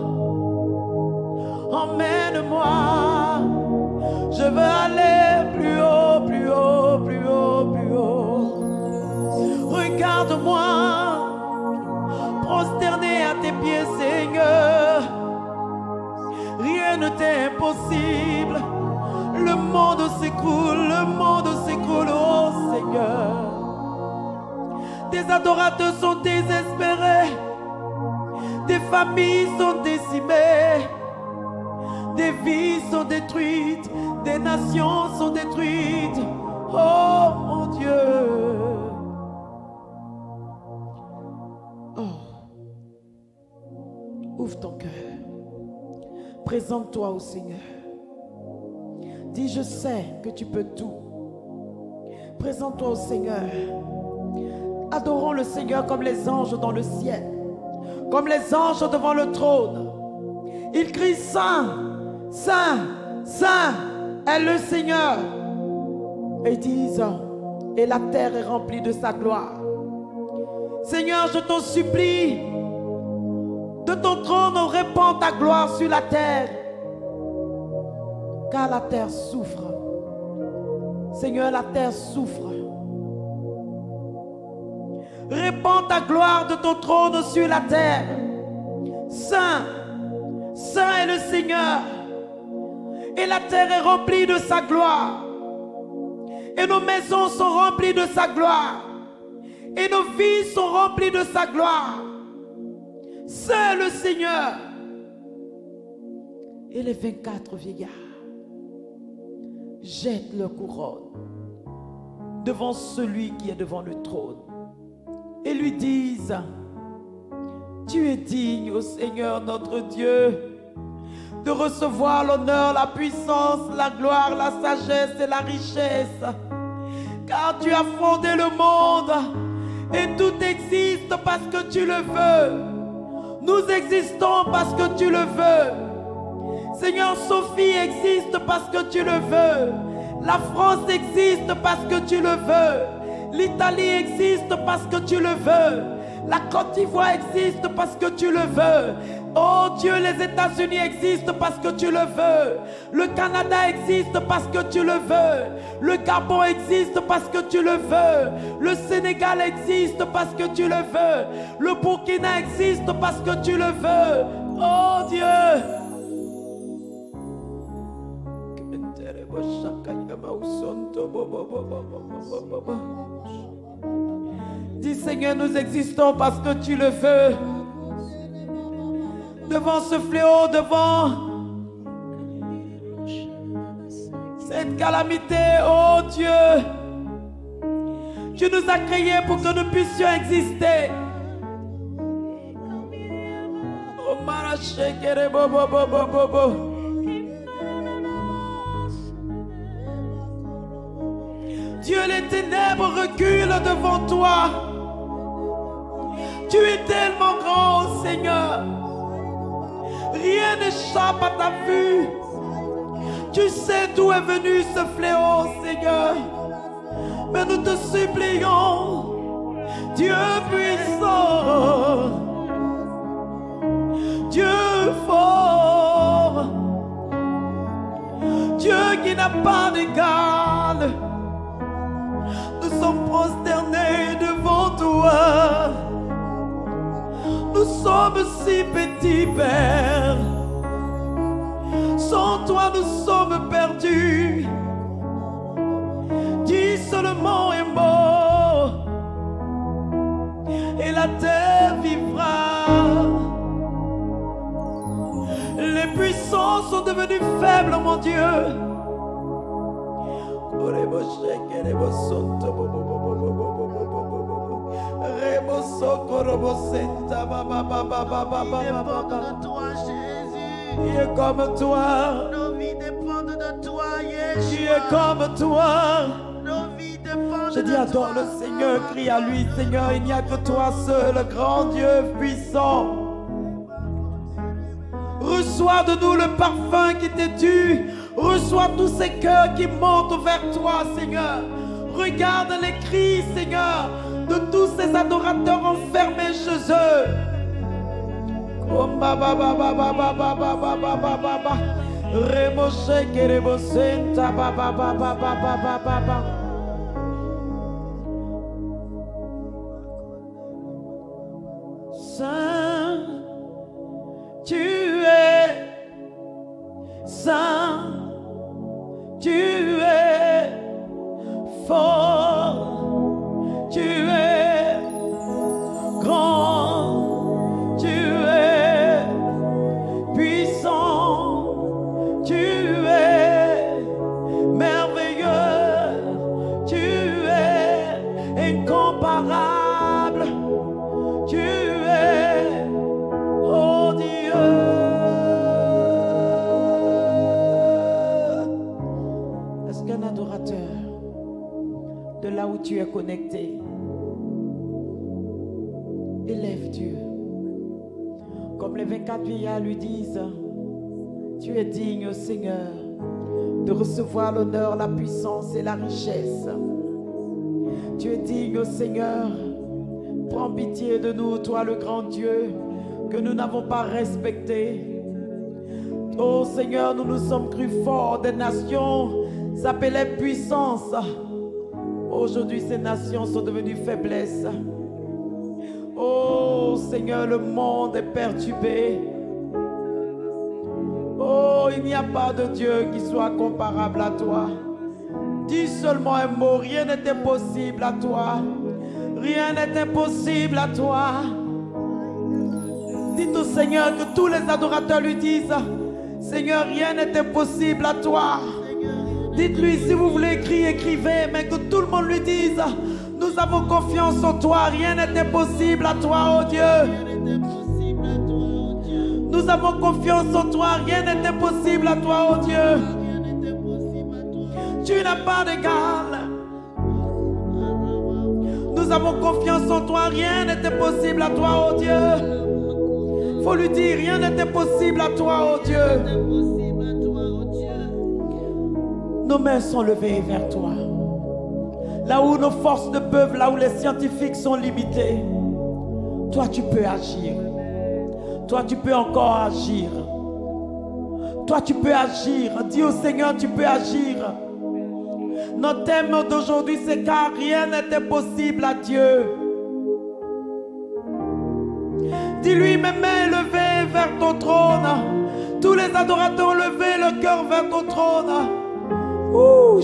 Emmène-moi. Je veux aller plus haut, plus haut, plus haut, plus haut. Regarde-moi, prosterné à tes pieds, Seigneur. Rien ne t'est impossible. Le monde s'écroule, le monde s'écroule, oh Seigneur. Des adorateurs sont désespérés. Des familles sont décimées. Des vies sont détruites. Des nations sont détruites. Oh mon Dieu. Oh. Ouvre ton cœur. Présente-toi au Seigneur. Dis, je sais que tu peux tout. Présente-toi au Seigneur. Adorons le Seigneur comme les anges dans le ciel. Comme les anges devant le trône. Ils crient Saint, Saint, Saint est le Seigneur. Et ils disent, et la terre est remplie de sa gloire. Seigneur, je t'en supplie, de ton trône répands ta gloire sur la terre. Car la terre souffre. Seigneur, la terre souffre. Répands ta gloire de ton trône sur la terre. Saint, Saint est le Seigneur. Et la terre est remplie de sa gloire. Et nos maisons sont remplies de sa gloire. Et nos vies sont remplies de sa gloire. Saint est le Seigneur. Et les vingt-quatre vieillards jettent leur couronne devant celui qui est devant le trône. Et lui disent, tu es digne, ô Seigneur notre Dieu, de recevoir l'honneur, la puissance, la gloire, la sagesse et la richesse. Car tu as fondé le monde et tout existe parce que tu le veux. Nous existons parce que tu le veux. Seigneur, Sophie existe parce que tu le veux. La France existe parce que tu le veux. L'Italie existe parce que tu le veux. La Côte d'Ivoire existe parce que tu le veux. Oh Dieu, les États-Unis existent parce que tu le veux. Le Canada existe parce que tu le veux. Le Gabon existe parce que tu le veux. Le Sénégal existe parce que tu le veux. Le Burkina existe parce que tu le veux. Oh Dieu. Dis Seigneur, nous existons parce que tu le veux. Devant ce fléau, devant cette calamité, oh Dieu, tu nous as créés pour que nous puissions exister. Oh Marachekere bobo bobo bobo. Dieu, les ténèbres reculent devant toi. Tu es tellement grand, oh Seigneur. Rien n'échappe à ta vue. Tu sais d'où est venu ce fléau, Seigneur. Mais nous te supplions, Dieu puissant, Dieu fort, Dieu qui n'a pas d'égal. Nous sommes prosternés devant toi. Nous sommes si petits, Père. Sans toi, nous sommes perdus. Dis seulement un mot et la terre vivra. Les puissants sont devenus faibles, mon Dieu. Il dépend de toi, Jésus. Qui est comme toi. Nos vies dépendent de toi, Yeshua. Qui est comme toi. Nos vies dépendent Je dis de adore toi. le Seigneur, crie à lui, Seigneur, il n'y a que toi seul, le grand Dieu puissant. Reçois de nous le parfum qui t'est dû. Reçois tous ces cœurs qui montent vers toi, Seigneur. Regarde les cris, Seigneur, de tous ces adorateurs enfermés chez eux. Saint, tu es saint, tu es fort, tu es grand, tu es puissant, tu es merveilleux, tu es incomparable, tu es, oh Dieu. Est-ce qu'un adorateur, de là où tu es connecté, élève Dieu, comme les vingt-quatre vieillards lui disent, tu es digne, Seigneur, de recevoir l'honneur, la puissance et la richesse. Tu es digne, Seigneur. Prends pitié de nous, toi le grand Dieu, que nous n'avons pas respecté. Oh Seigneur, nous nous sommes crus forts, des nations s'appelaient puissance. Aujourd'hui, ces nations sont devenues faiblesses. Oh Seigneur, le monde est perturbé. Oh, il n'y a pas de Dieu qui soit comparable à toi. Dis seulement un mot, rien n'est impossible à toi. Rien n'est impossible à toi. Dites au Seigneur que tous les adorateurs lui disent, Seigneur, rien n'est impossible à toi. Dites-lui, si vous voulez écrire, écrivez, mais que tout le monde lui dise, nous avons confiance en toi, rien n'est impossible à toi, oh Dieu. Nous avons confiance en toi, rien n'est impossible à toi, oh Dieu. Tu n'as pas d'égal. Nous avons confiance en toi, rien n'est impossible à toi, oh Dieu. Faut lui dire, rien n'est impossible à toi, oh Dieu. Nos mains sont levées vers toi. Là où nos forces ne peuvent, là où les scientifiques sont limités, toi tu peux agir. Toi tu peux encore agir. Toi tu peux agir. Dis au Seigneur, tu peux agir. Notre thème d'aujourd'hui, c'est car rien n'est impossible à Dieu. Dis-lui, mes mains levées vers ton trône. Tous les adorateurs ont levé le cœur vers ton trône. Ouh,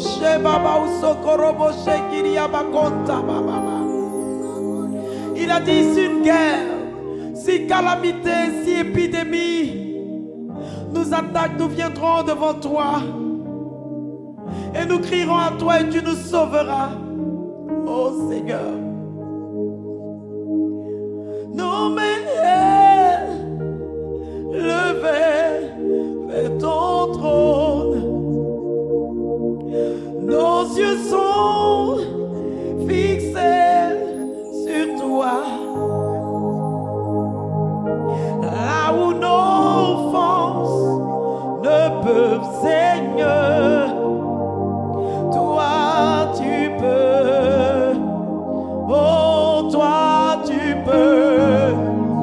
il a dit, si une guerre, si calamité, si épidémie nous attaquent, nous viendrons devant toi. Et nous crierons à toi et tu nous sauveras. Oh Seigneur. Nos mains levées vers ton trône. Nos yeux sont fixés sur toi. Là où nos offenses ne peuvent, Seigneur, toi tu peux. Oh, toi tu peux.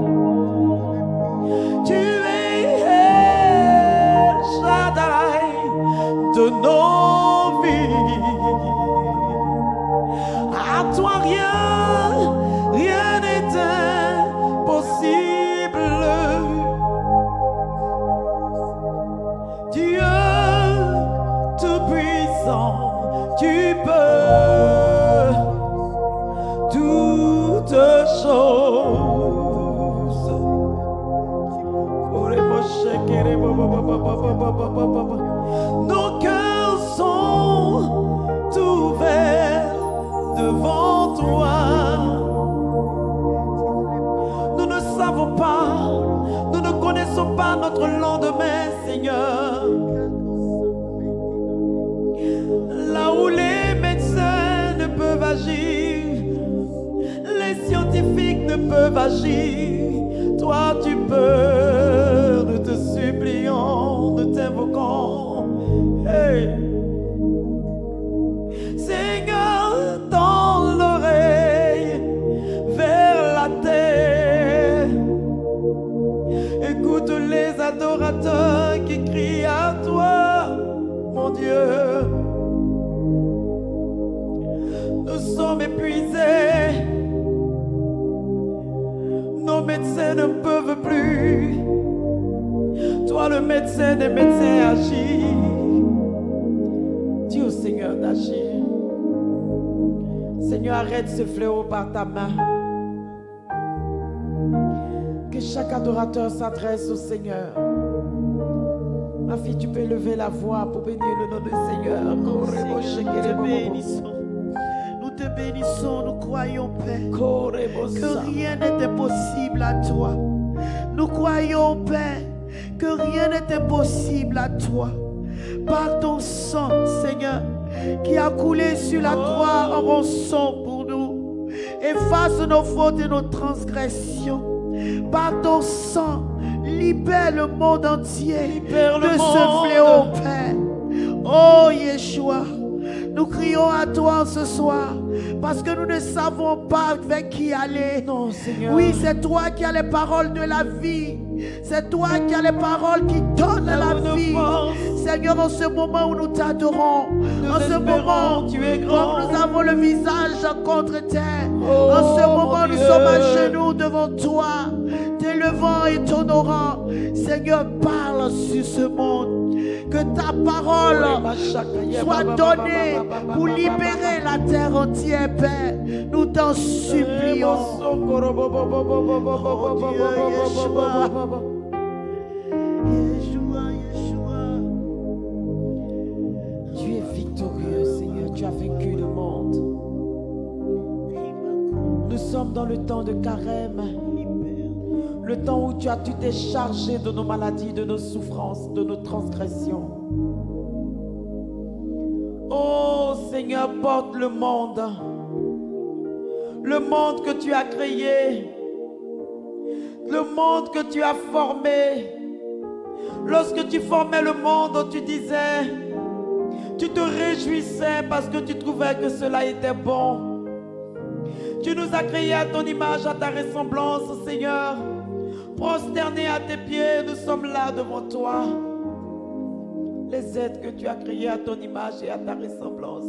Tu es El Shaddai de nos vies. À toi rien, rien n'est impossible. Dieu tout-puissant, tu peux toutes choses. Nos cœurs sont ouverts devant toi. Nous ne savons pas, nous ne connaissons pas notre lendemain. agir. Les scientifiques ne peuvent agir. Toi tu peux. Nous te supplions, nous t'invoquons. Hey. Seigneur, dans l'oreille, vers la terre, écoute les adorateurs qui crient à toi, mon Dieu. Nous sommes épuisés. Nos médecins ne peuvent plus. Toi, le médecin des médecins, agis. Dis au Seigneur d'agir. Seigneur, arrête ce fléau par ta main. Que chaque adorateur s'adresse au Seigneur. Ma fille, tu peux lever la voix pour bénir le nom du Seigneur. Nous te bénissons. Nous te bénissons, nous croyons, Père, que rien n'est impossible à toi. Nous croyons, Père, que rien n'est impossible à toi. Par ton sang, Seigneur, qui a coulé sur la croix en rançon pour nous, efface nos fautes et nos transgressions. Par ton sang, libère le monde entier libère de ce fléau, Père. Oh Yeshua, nous crions à toi ce soir parce que nous ne savons pas avec qui aller. Non, Seigneur. Oui, c'est toi qui as les paroles de la vie. C'est toi qui as les paroles qui donnent la vie. Seigneur, en ce moment où nous t'adorons, en ce moment tu es grand. où nous avons le visage contre terre, oh, en ce moment nous sommes à genoux devant toi, t'élevant et t'honorant. Seigneur, parle sur ce monde. Que ta parole soit donnée pour libérer la terre entière, Père. Nous t'en supplions. Oh Dieu, Yeshua. Yeshua, Yeshua. Tu es victorieux, Seigneur. Tu as vaincu le monde. Nous sommes dans le temps de carême. Le temps où tu as tu t'es chargé de nos maladies, de nos souffrances, de nos transgressions. Oh Seigneur, porte le monde. Le monde que tu as créé. Le monde que tu as formé. Lorsque tu formais le monde, tu disais, tu te réjouissais parce que tu trouvais que cela était bon. Tu nous as créés à ton image, à ta ressemblance, Seigneur. Prosternés à tes pieds, nous sommes là devant toi. Les êtres que tu as créés à ton image et à ta ressemblance.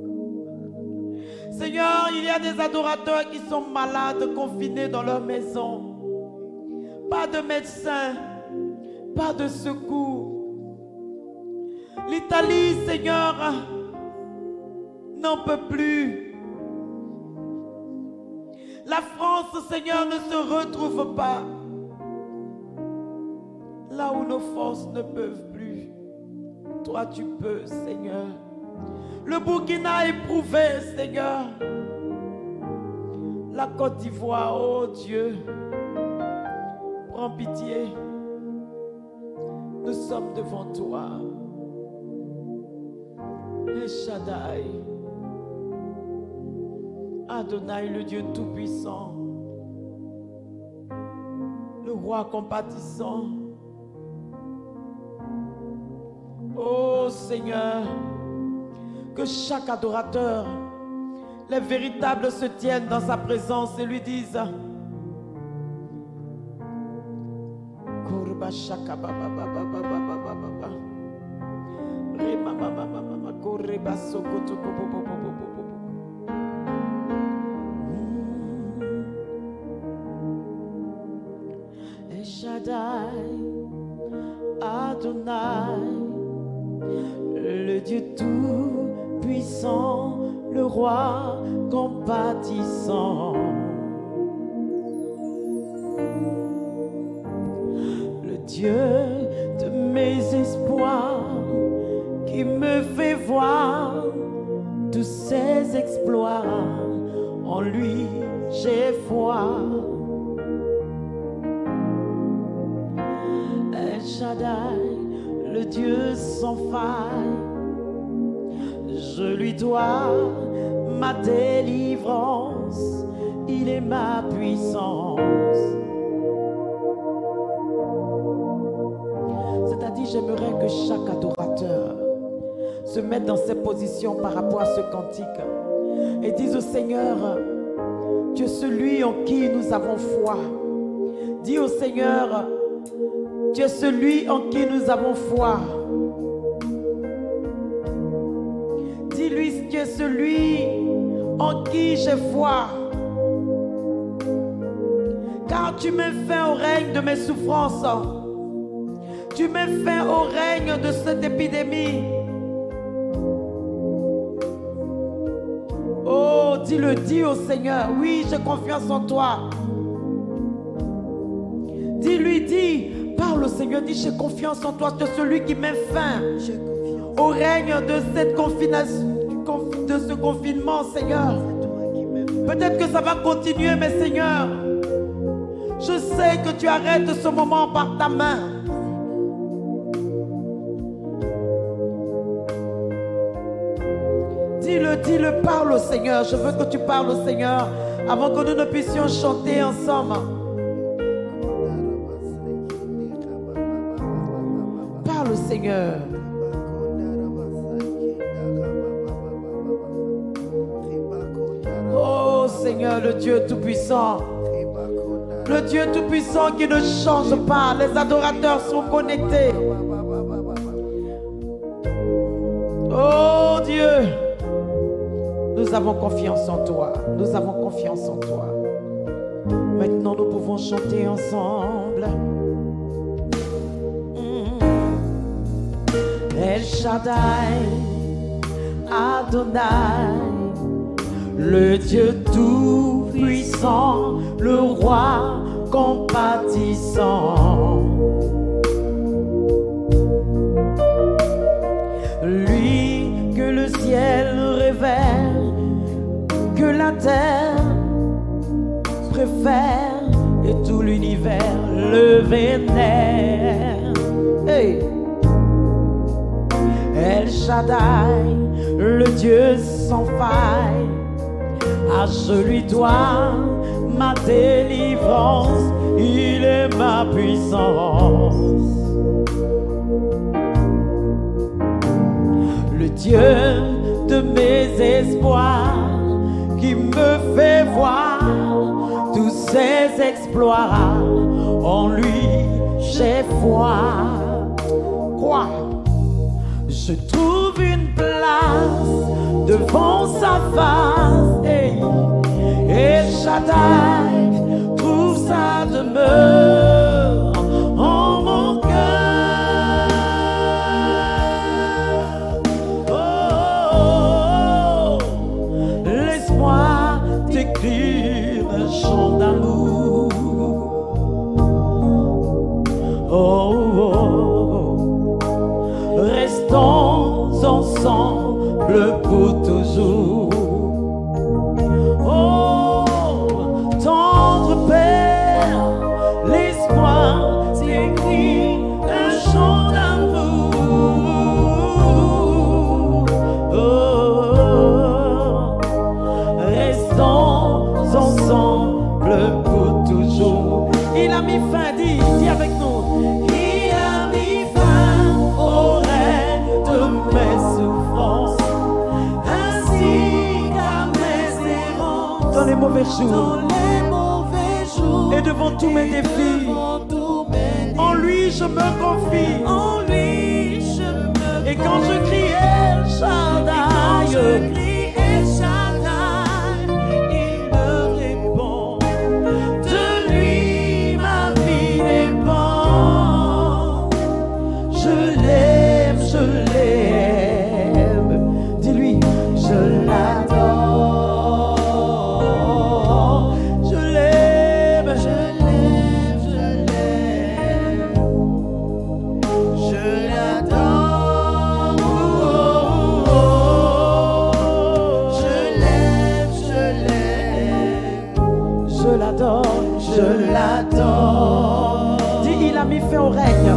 Seigneur, il y a des adorateurs qui sont malades, confinés dans leur maison. Pas de médecin, pas de secours. L'Italie, Seigneur, n'en peut plus. La France, Seigneur, ne se retrouve pas. Là où nos forces ne peuvent plus, toi tu peux, Seigneur. Le Burkina est éprouvé, Seigneur. La Côte d'Ivoire, oh Dieu, prends pitié. Nous sommes devant toi. El Shaddai, Adonai, le Dieu tout-puissant, le roi compatissant. Oh Seigneur, que chaque adorateur, les véritables se tiennent dans sa présence et lui disent El Shaddai, Adonai, le Dieu tout-puissant, le roi compatissant, le Dieu de mes espoirs, qui me fait voir tous ses exploits. En lui j'ai foi. El Shaddai, le Dieu sans faille, je lui dois ma délivrance, il est ma puissance. C'est-à-dire, j'aimerais que chaque adorateur se mette dans ses positions par rapport à ce cantique et dise au Seigneur, tu es celui en qui nous avons foi. Dis au Seigneur, tu es celui en qui nous avons foi. Dis-lui, tu es celui en qui j'ai foi. Car tu mets fin au règne de mes souffrances. Tu mets fin au règne de cette épidémie. Oh, dis-le, dis au Seigneur, oui, j'ai confiance en toi. Dis-lui, dis, parle au Seigneur, dis, j'ai confiance en toi. Tu es celui qui met fin au règne de cette confination, de ce confinement, Seigneur. Peut-être que ça va continuer, mais Seigneur, je sais que tu arrêtes ce moment par ta main. Dis-le, dis-le, parle au Seigneur. Je veux que tu parles au Seigneur avant que nous ne puissions chanter ensemble. Parle au Seigneur. Oh Seigneur, le Dieu Tout-Puissant. Le Dieu Tout-Puissant qui ne change pas. Les adorateurs sont connectés. Oh Dieu, nous avons confiance en toi. Nous avons confiance en toi. Maintenant, nous pouvons chanter ensemble. El Shaddai, Adonai, le Dieu tout-puissant, le roi compatissant. Lui que le ciel révère, que la terre préfère et tout l'univers le vénère. Hey. El Shaddai, le Dieu sans faille, à je lui dois ma délivrance, il est ma puissance. Le Dieu de mes espoirs, qui me fait voir tous ses exploits, en lui j'ai foi. Quoi? Je trouve une place devant sa face, hey. Et Shaddai trouve sa demeure en mon cœur. Oh, laisse-moi t'écrire un chant d'amour. Oh, oh, restons ensemble pour toujours. Oh, tendre Père, laisse-moi t'écrire un chant d'amour. Oh, restons ensemble pour toujours. Il a mis fin, dis, dis avec nous. Il a mis fin au règne de mes souffrances, ainsi qu'à mes errances, dans les mauvais jours, dans les mauvais jours, et devant tous mes défis. Tous mes en lui je me confie, en lui je me et quand je crie El Shaddai, je crie El Shaddai, il me répond. De lui ma vie dépend. Je l'aime, je l'aime. Dis-lui, je l'adore. Je l'aime, je l'aime, je l'aime. Je l'adore. Je l'aime, je l'aime. Je l'adore, je l'adore. Dis, il a mis fin au règne.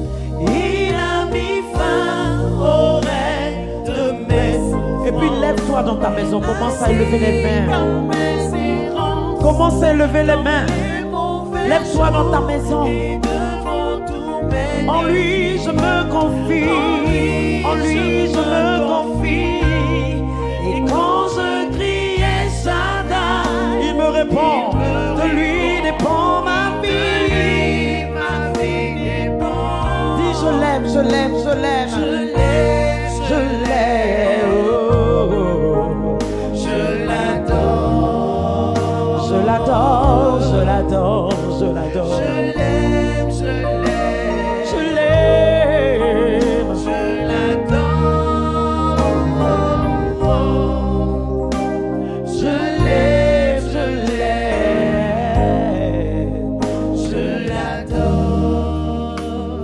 Il a mis fin au règne de mes. Et puis lève-toi Lève-toi dans ta maison, commence à élever les mains. Commence à élever les mains. Lève-toi dans ta maison. En lui je me confie. En lui je me confie. Et quand je crie Shaddai, il me répond. De lui dépend ma vie. Dis je l'aime, je l'aime, je l'aime. Je l'aime, je l'aime. Oh, je l'adore. Je l'adore, je l'adore, je l'adore. Je l'aime, je l'aime. Je l'aime, je l'adore. Je l'aime, je l'aime. Je l'adore.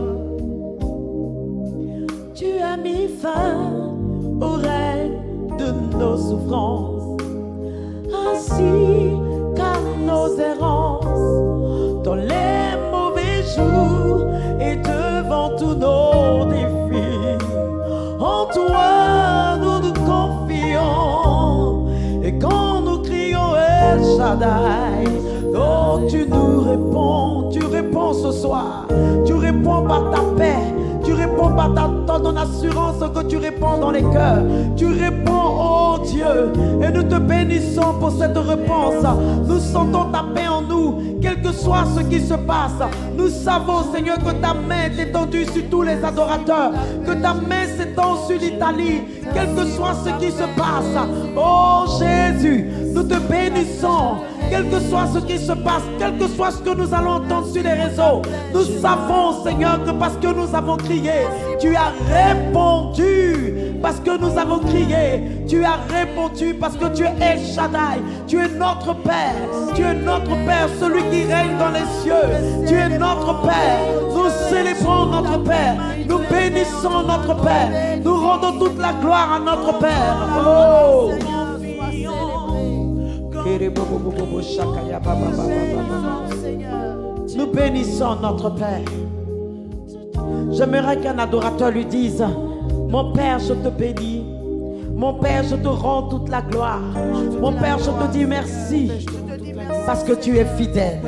Tu as mis fin au règne de nos souffrances, ainsi qu'à nos errances, dans les mauvais jours et devant tous nos défis. En toi nous nous confions, et quand nous crions El Shaddai, oh tu nous réponds, tu réponds ce soir, tu réponds par ta paix. Tu réponds par ta, ton assurance que tu réponds dans les cœurs. Tu réponds, oh Dieu, et nous te bénissons pour cette réponse. Nous sentons ta paix en nous, quel que soit ce qui se passe. Nous savons, Seigneur, que ta main est étendue sur tous les adorateurs, que ta main s'étend sur l'Italie, quel que soit ce qui se passe. Oh Jésus, nous te bénissons. Quel que soit ce qui se passe, quel que soit ce que nous allons entendre sur les réseaux, nous savons, Seigneur, que parce que nous avons crié, tu as répondu. Parce que nous avons crié, tu as répondu. Parce que tu es El Shaddai, tu es notre Père. Tu es notre Père, celui qui règne dans les cieux. Tu es notre Père. Nous célébrons notre Père. Nous bénissons notre Père. Nous rendons toute la gloire à notre Père. Oh. Nous bénissons notre Père. J'aimerais qu'un adorateur lui dise: mon Père, je te bénis. Mon Père, je te rends toute la gloire. Mon Père, je te dis merci parce que tu es fidèle.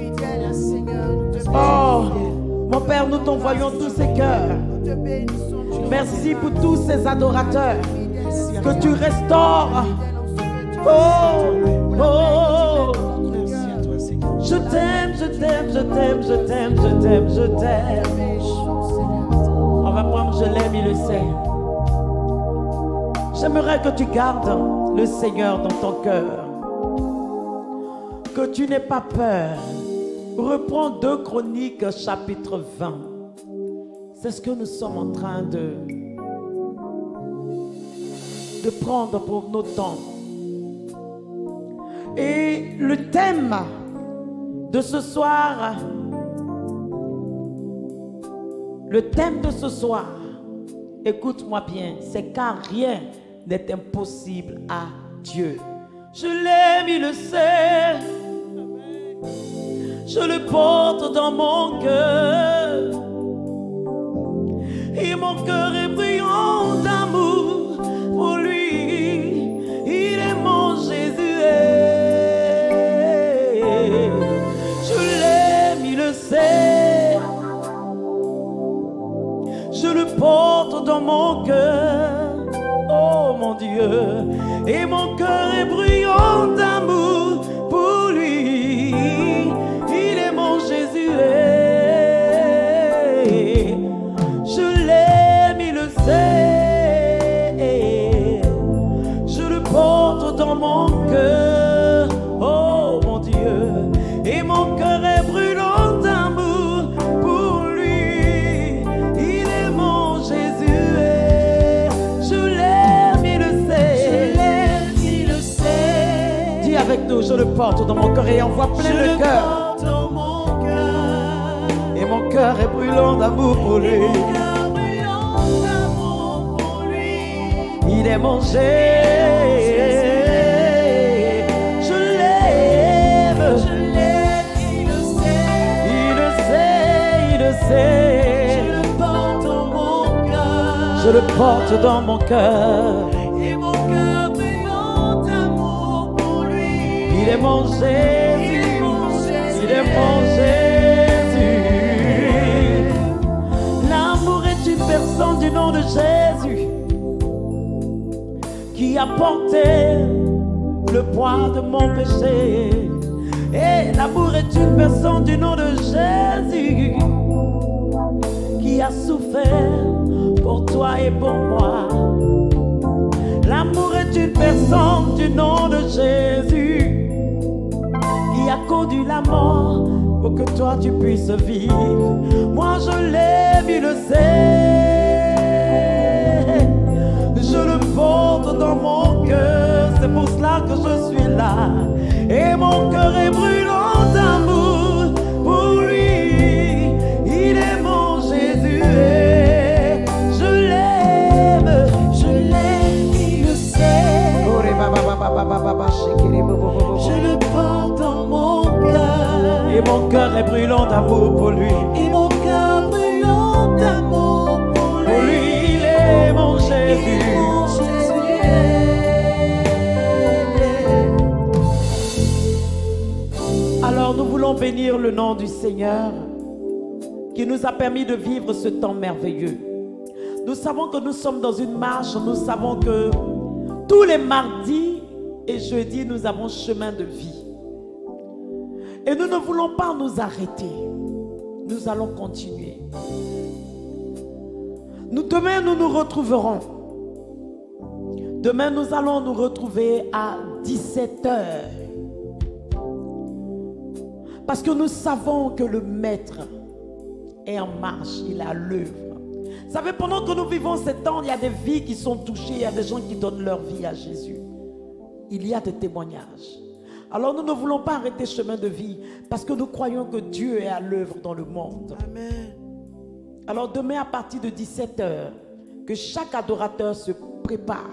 Oh, mon Père, nous t'envoyons tous ces cœurs. Merci pour tous ces adorateurs que tu restaures. Oh, oh, je t'aime, je t'aime, je t'aime, je t'aime, je t'aime, je t'aime. On va prendre je l'aime, il le sait. J'aimerais que tu gardes le Seigneur dans ton cœur, que tu n'aies pas peur. Reprends deux Chroniques chapitre vingt. C'est ce que nous sommes en train de, de prendre pour nos temps. Et le thème de ce soir, le thème de ce soir, écoute-moi bien, c'est car rien n'est impossible à Dieu. Je l'aime, il le sait. Je le porte dans mon cœur. Et mon cœur est brillant d'amour pour lui. Il est mon Jésus. Je l'aime, il le sait. Je le porte dans mon cœur. Oh mon Dieu. Et mon cœur est brillant d'amour pour lui. Il est mon Jésus. Je l'aime, il le sait. Je le porte dans mon cœur. Oh mon Dieu. Et mon cœur est brûlant d'amour pour lui. Il est mon Jésus. Je l'aime, il le sait. Je l'aime, il le sait. Dis avec nous, je le porte dans mon cœur et envoie plein Je le le cœur. porte dans mon cœur. Et mon cœur est brûlant d'amour pour lui. Mon cœur brûlant d'amour pour lui. Il est mon Jésus. Je l'aime. Je l'aime, il le sait. Il le sait, il le Je sait. le porte dans mon cœur. Je le porte dans mon cœur. Et mon cœur brûlant Il est mon Jésus, il est mon Jésus. L'amour est une personne du nom de Jésus qui a porté le poids de mon péché. Et l'amour est une personne du nom de Jésus qui a souffert pour toi et pour moi. L'amour est une personne du nom de Jésus qui a conduit la mort pour que toi tu puisses vivre. Moi je l'aime, il le sait. Je le porte dans mon cœur, c'est pour cela que je suis là. Et mon cœur est brûlant d'amour pour lui. Il est mon Jésus. Je l'aime, je l'aime, il le sait. Je le porte dans mon cœur. Et mon cœur est brûlant d'amour pour lui. Et mon cœur brûlant d'amour pour lui. Pour lui, il est mon Jésus. Alors nous voulons bénir le nom du Seigneur qui nous a permis de vivre ce temps merveilleux. Nous savons que nous sommes dans une marche, nous savons que tous les mardis et jeudis nous avons chemin de vie. Et nous ne voulons pas nous arrêter. Nous allons continuer. Nous, demain nous nous retrouverons. Demain nous allons nous retrouver à dix-sept heures. Parce que nous savons que le Maître est en marche, il est à l'œuvre. Vous savez, pendant que nous vivons ces temps, il y a des vies qui sont touchées, il y a des gens qui donnent leur vie à Jésus. Il y a des témoignages. Alors nous ne voulons pas arrêter chemin de vie parce que nous croyons que Dieu est à l'œuvre dans le monde. Amen. Alors demain à partir de dix-sept heures, que chaque adorateur se prépare.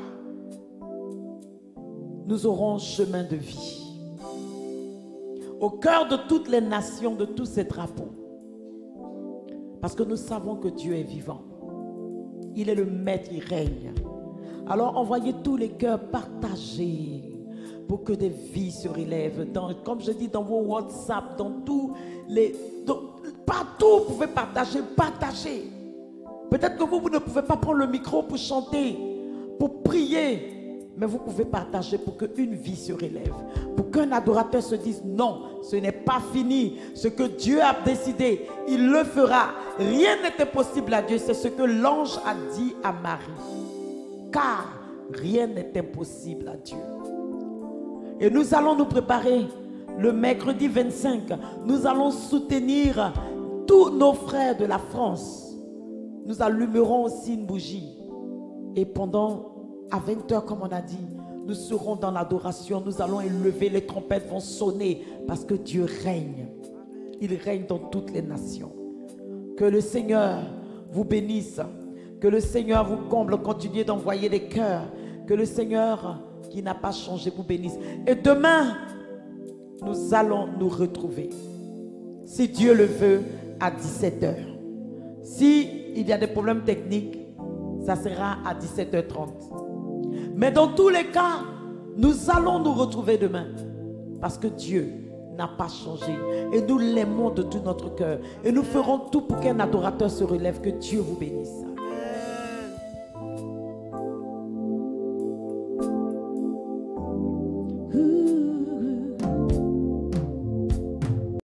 Nous aurons chemin de vie. Au cœur de toutes les nations, de tous ces drapeaux. Parce que nous savons que Dieu est vivant. Il est le Maître, il règne. Alors envoyez tous les cœurs partagés pour que des vies se relèvent. Dans, comme je dis, dans vos WhatsApp, dans tous les... Dans, partout, vous pouvez partager, partager. Peut-être que vous, vous ne pouvez pas prendre le micro pour chanter, pour prier. Mais vous pouvez partager pour qu'une vie se relève. Pour qu'un adorateur se dise non, ce n'est pas fini. Ce que Dieu a décidé, il le fera. Rien n'était possible à Dieu. C'est ce que l'ange a dit à Marie. Car rien n'est impossible à Dieu. Et nous allons nous préparer le mercredi vingt-cinq. Nous allons soutenir tous nos frères de la France. Nous allumerons aussi une bougie. Et pendant à vingt heures, comme on a dit, nous serons dans l'adoration, nous allons élever, les trompettes vont sonner parce que Dieu règne. Il règne dans toutes les nations. Que le Seigneur vous bénisse, que le Seigneur vous comble, continuez d'envoyer des cœurs, que le Seigneur qui n'a pas changé vous bénisse. Et demain, nous allons nous retrouver, si Dieu le veut, à dix-sept heures. Si il y a des problèmes techniques, ça sera à dix-sept heures trente. Mais dans tous les cas, nous allons nous retrouver demain. Parce que Dieu n'a pas changé. Et nous l'aimons de tout notre cœur. Et nous ferons tout pour qu'un adorateur se relève. Que Dieu vous bénisse.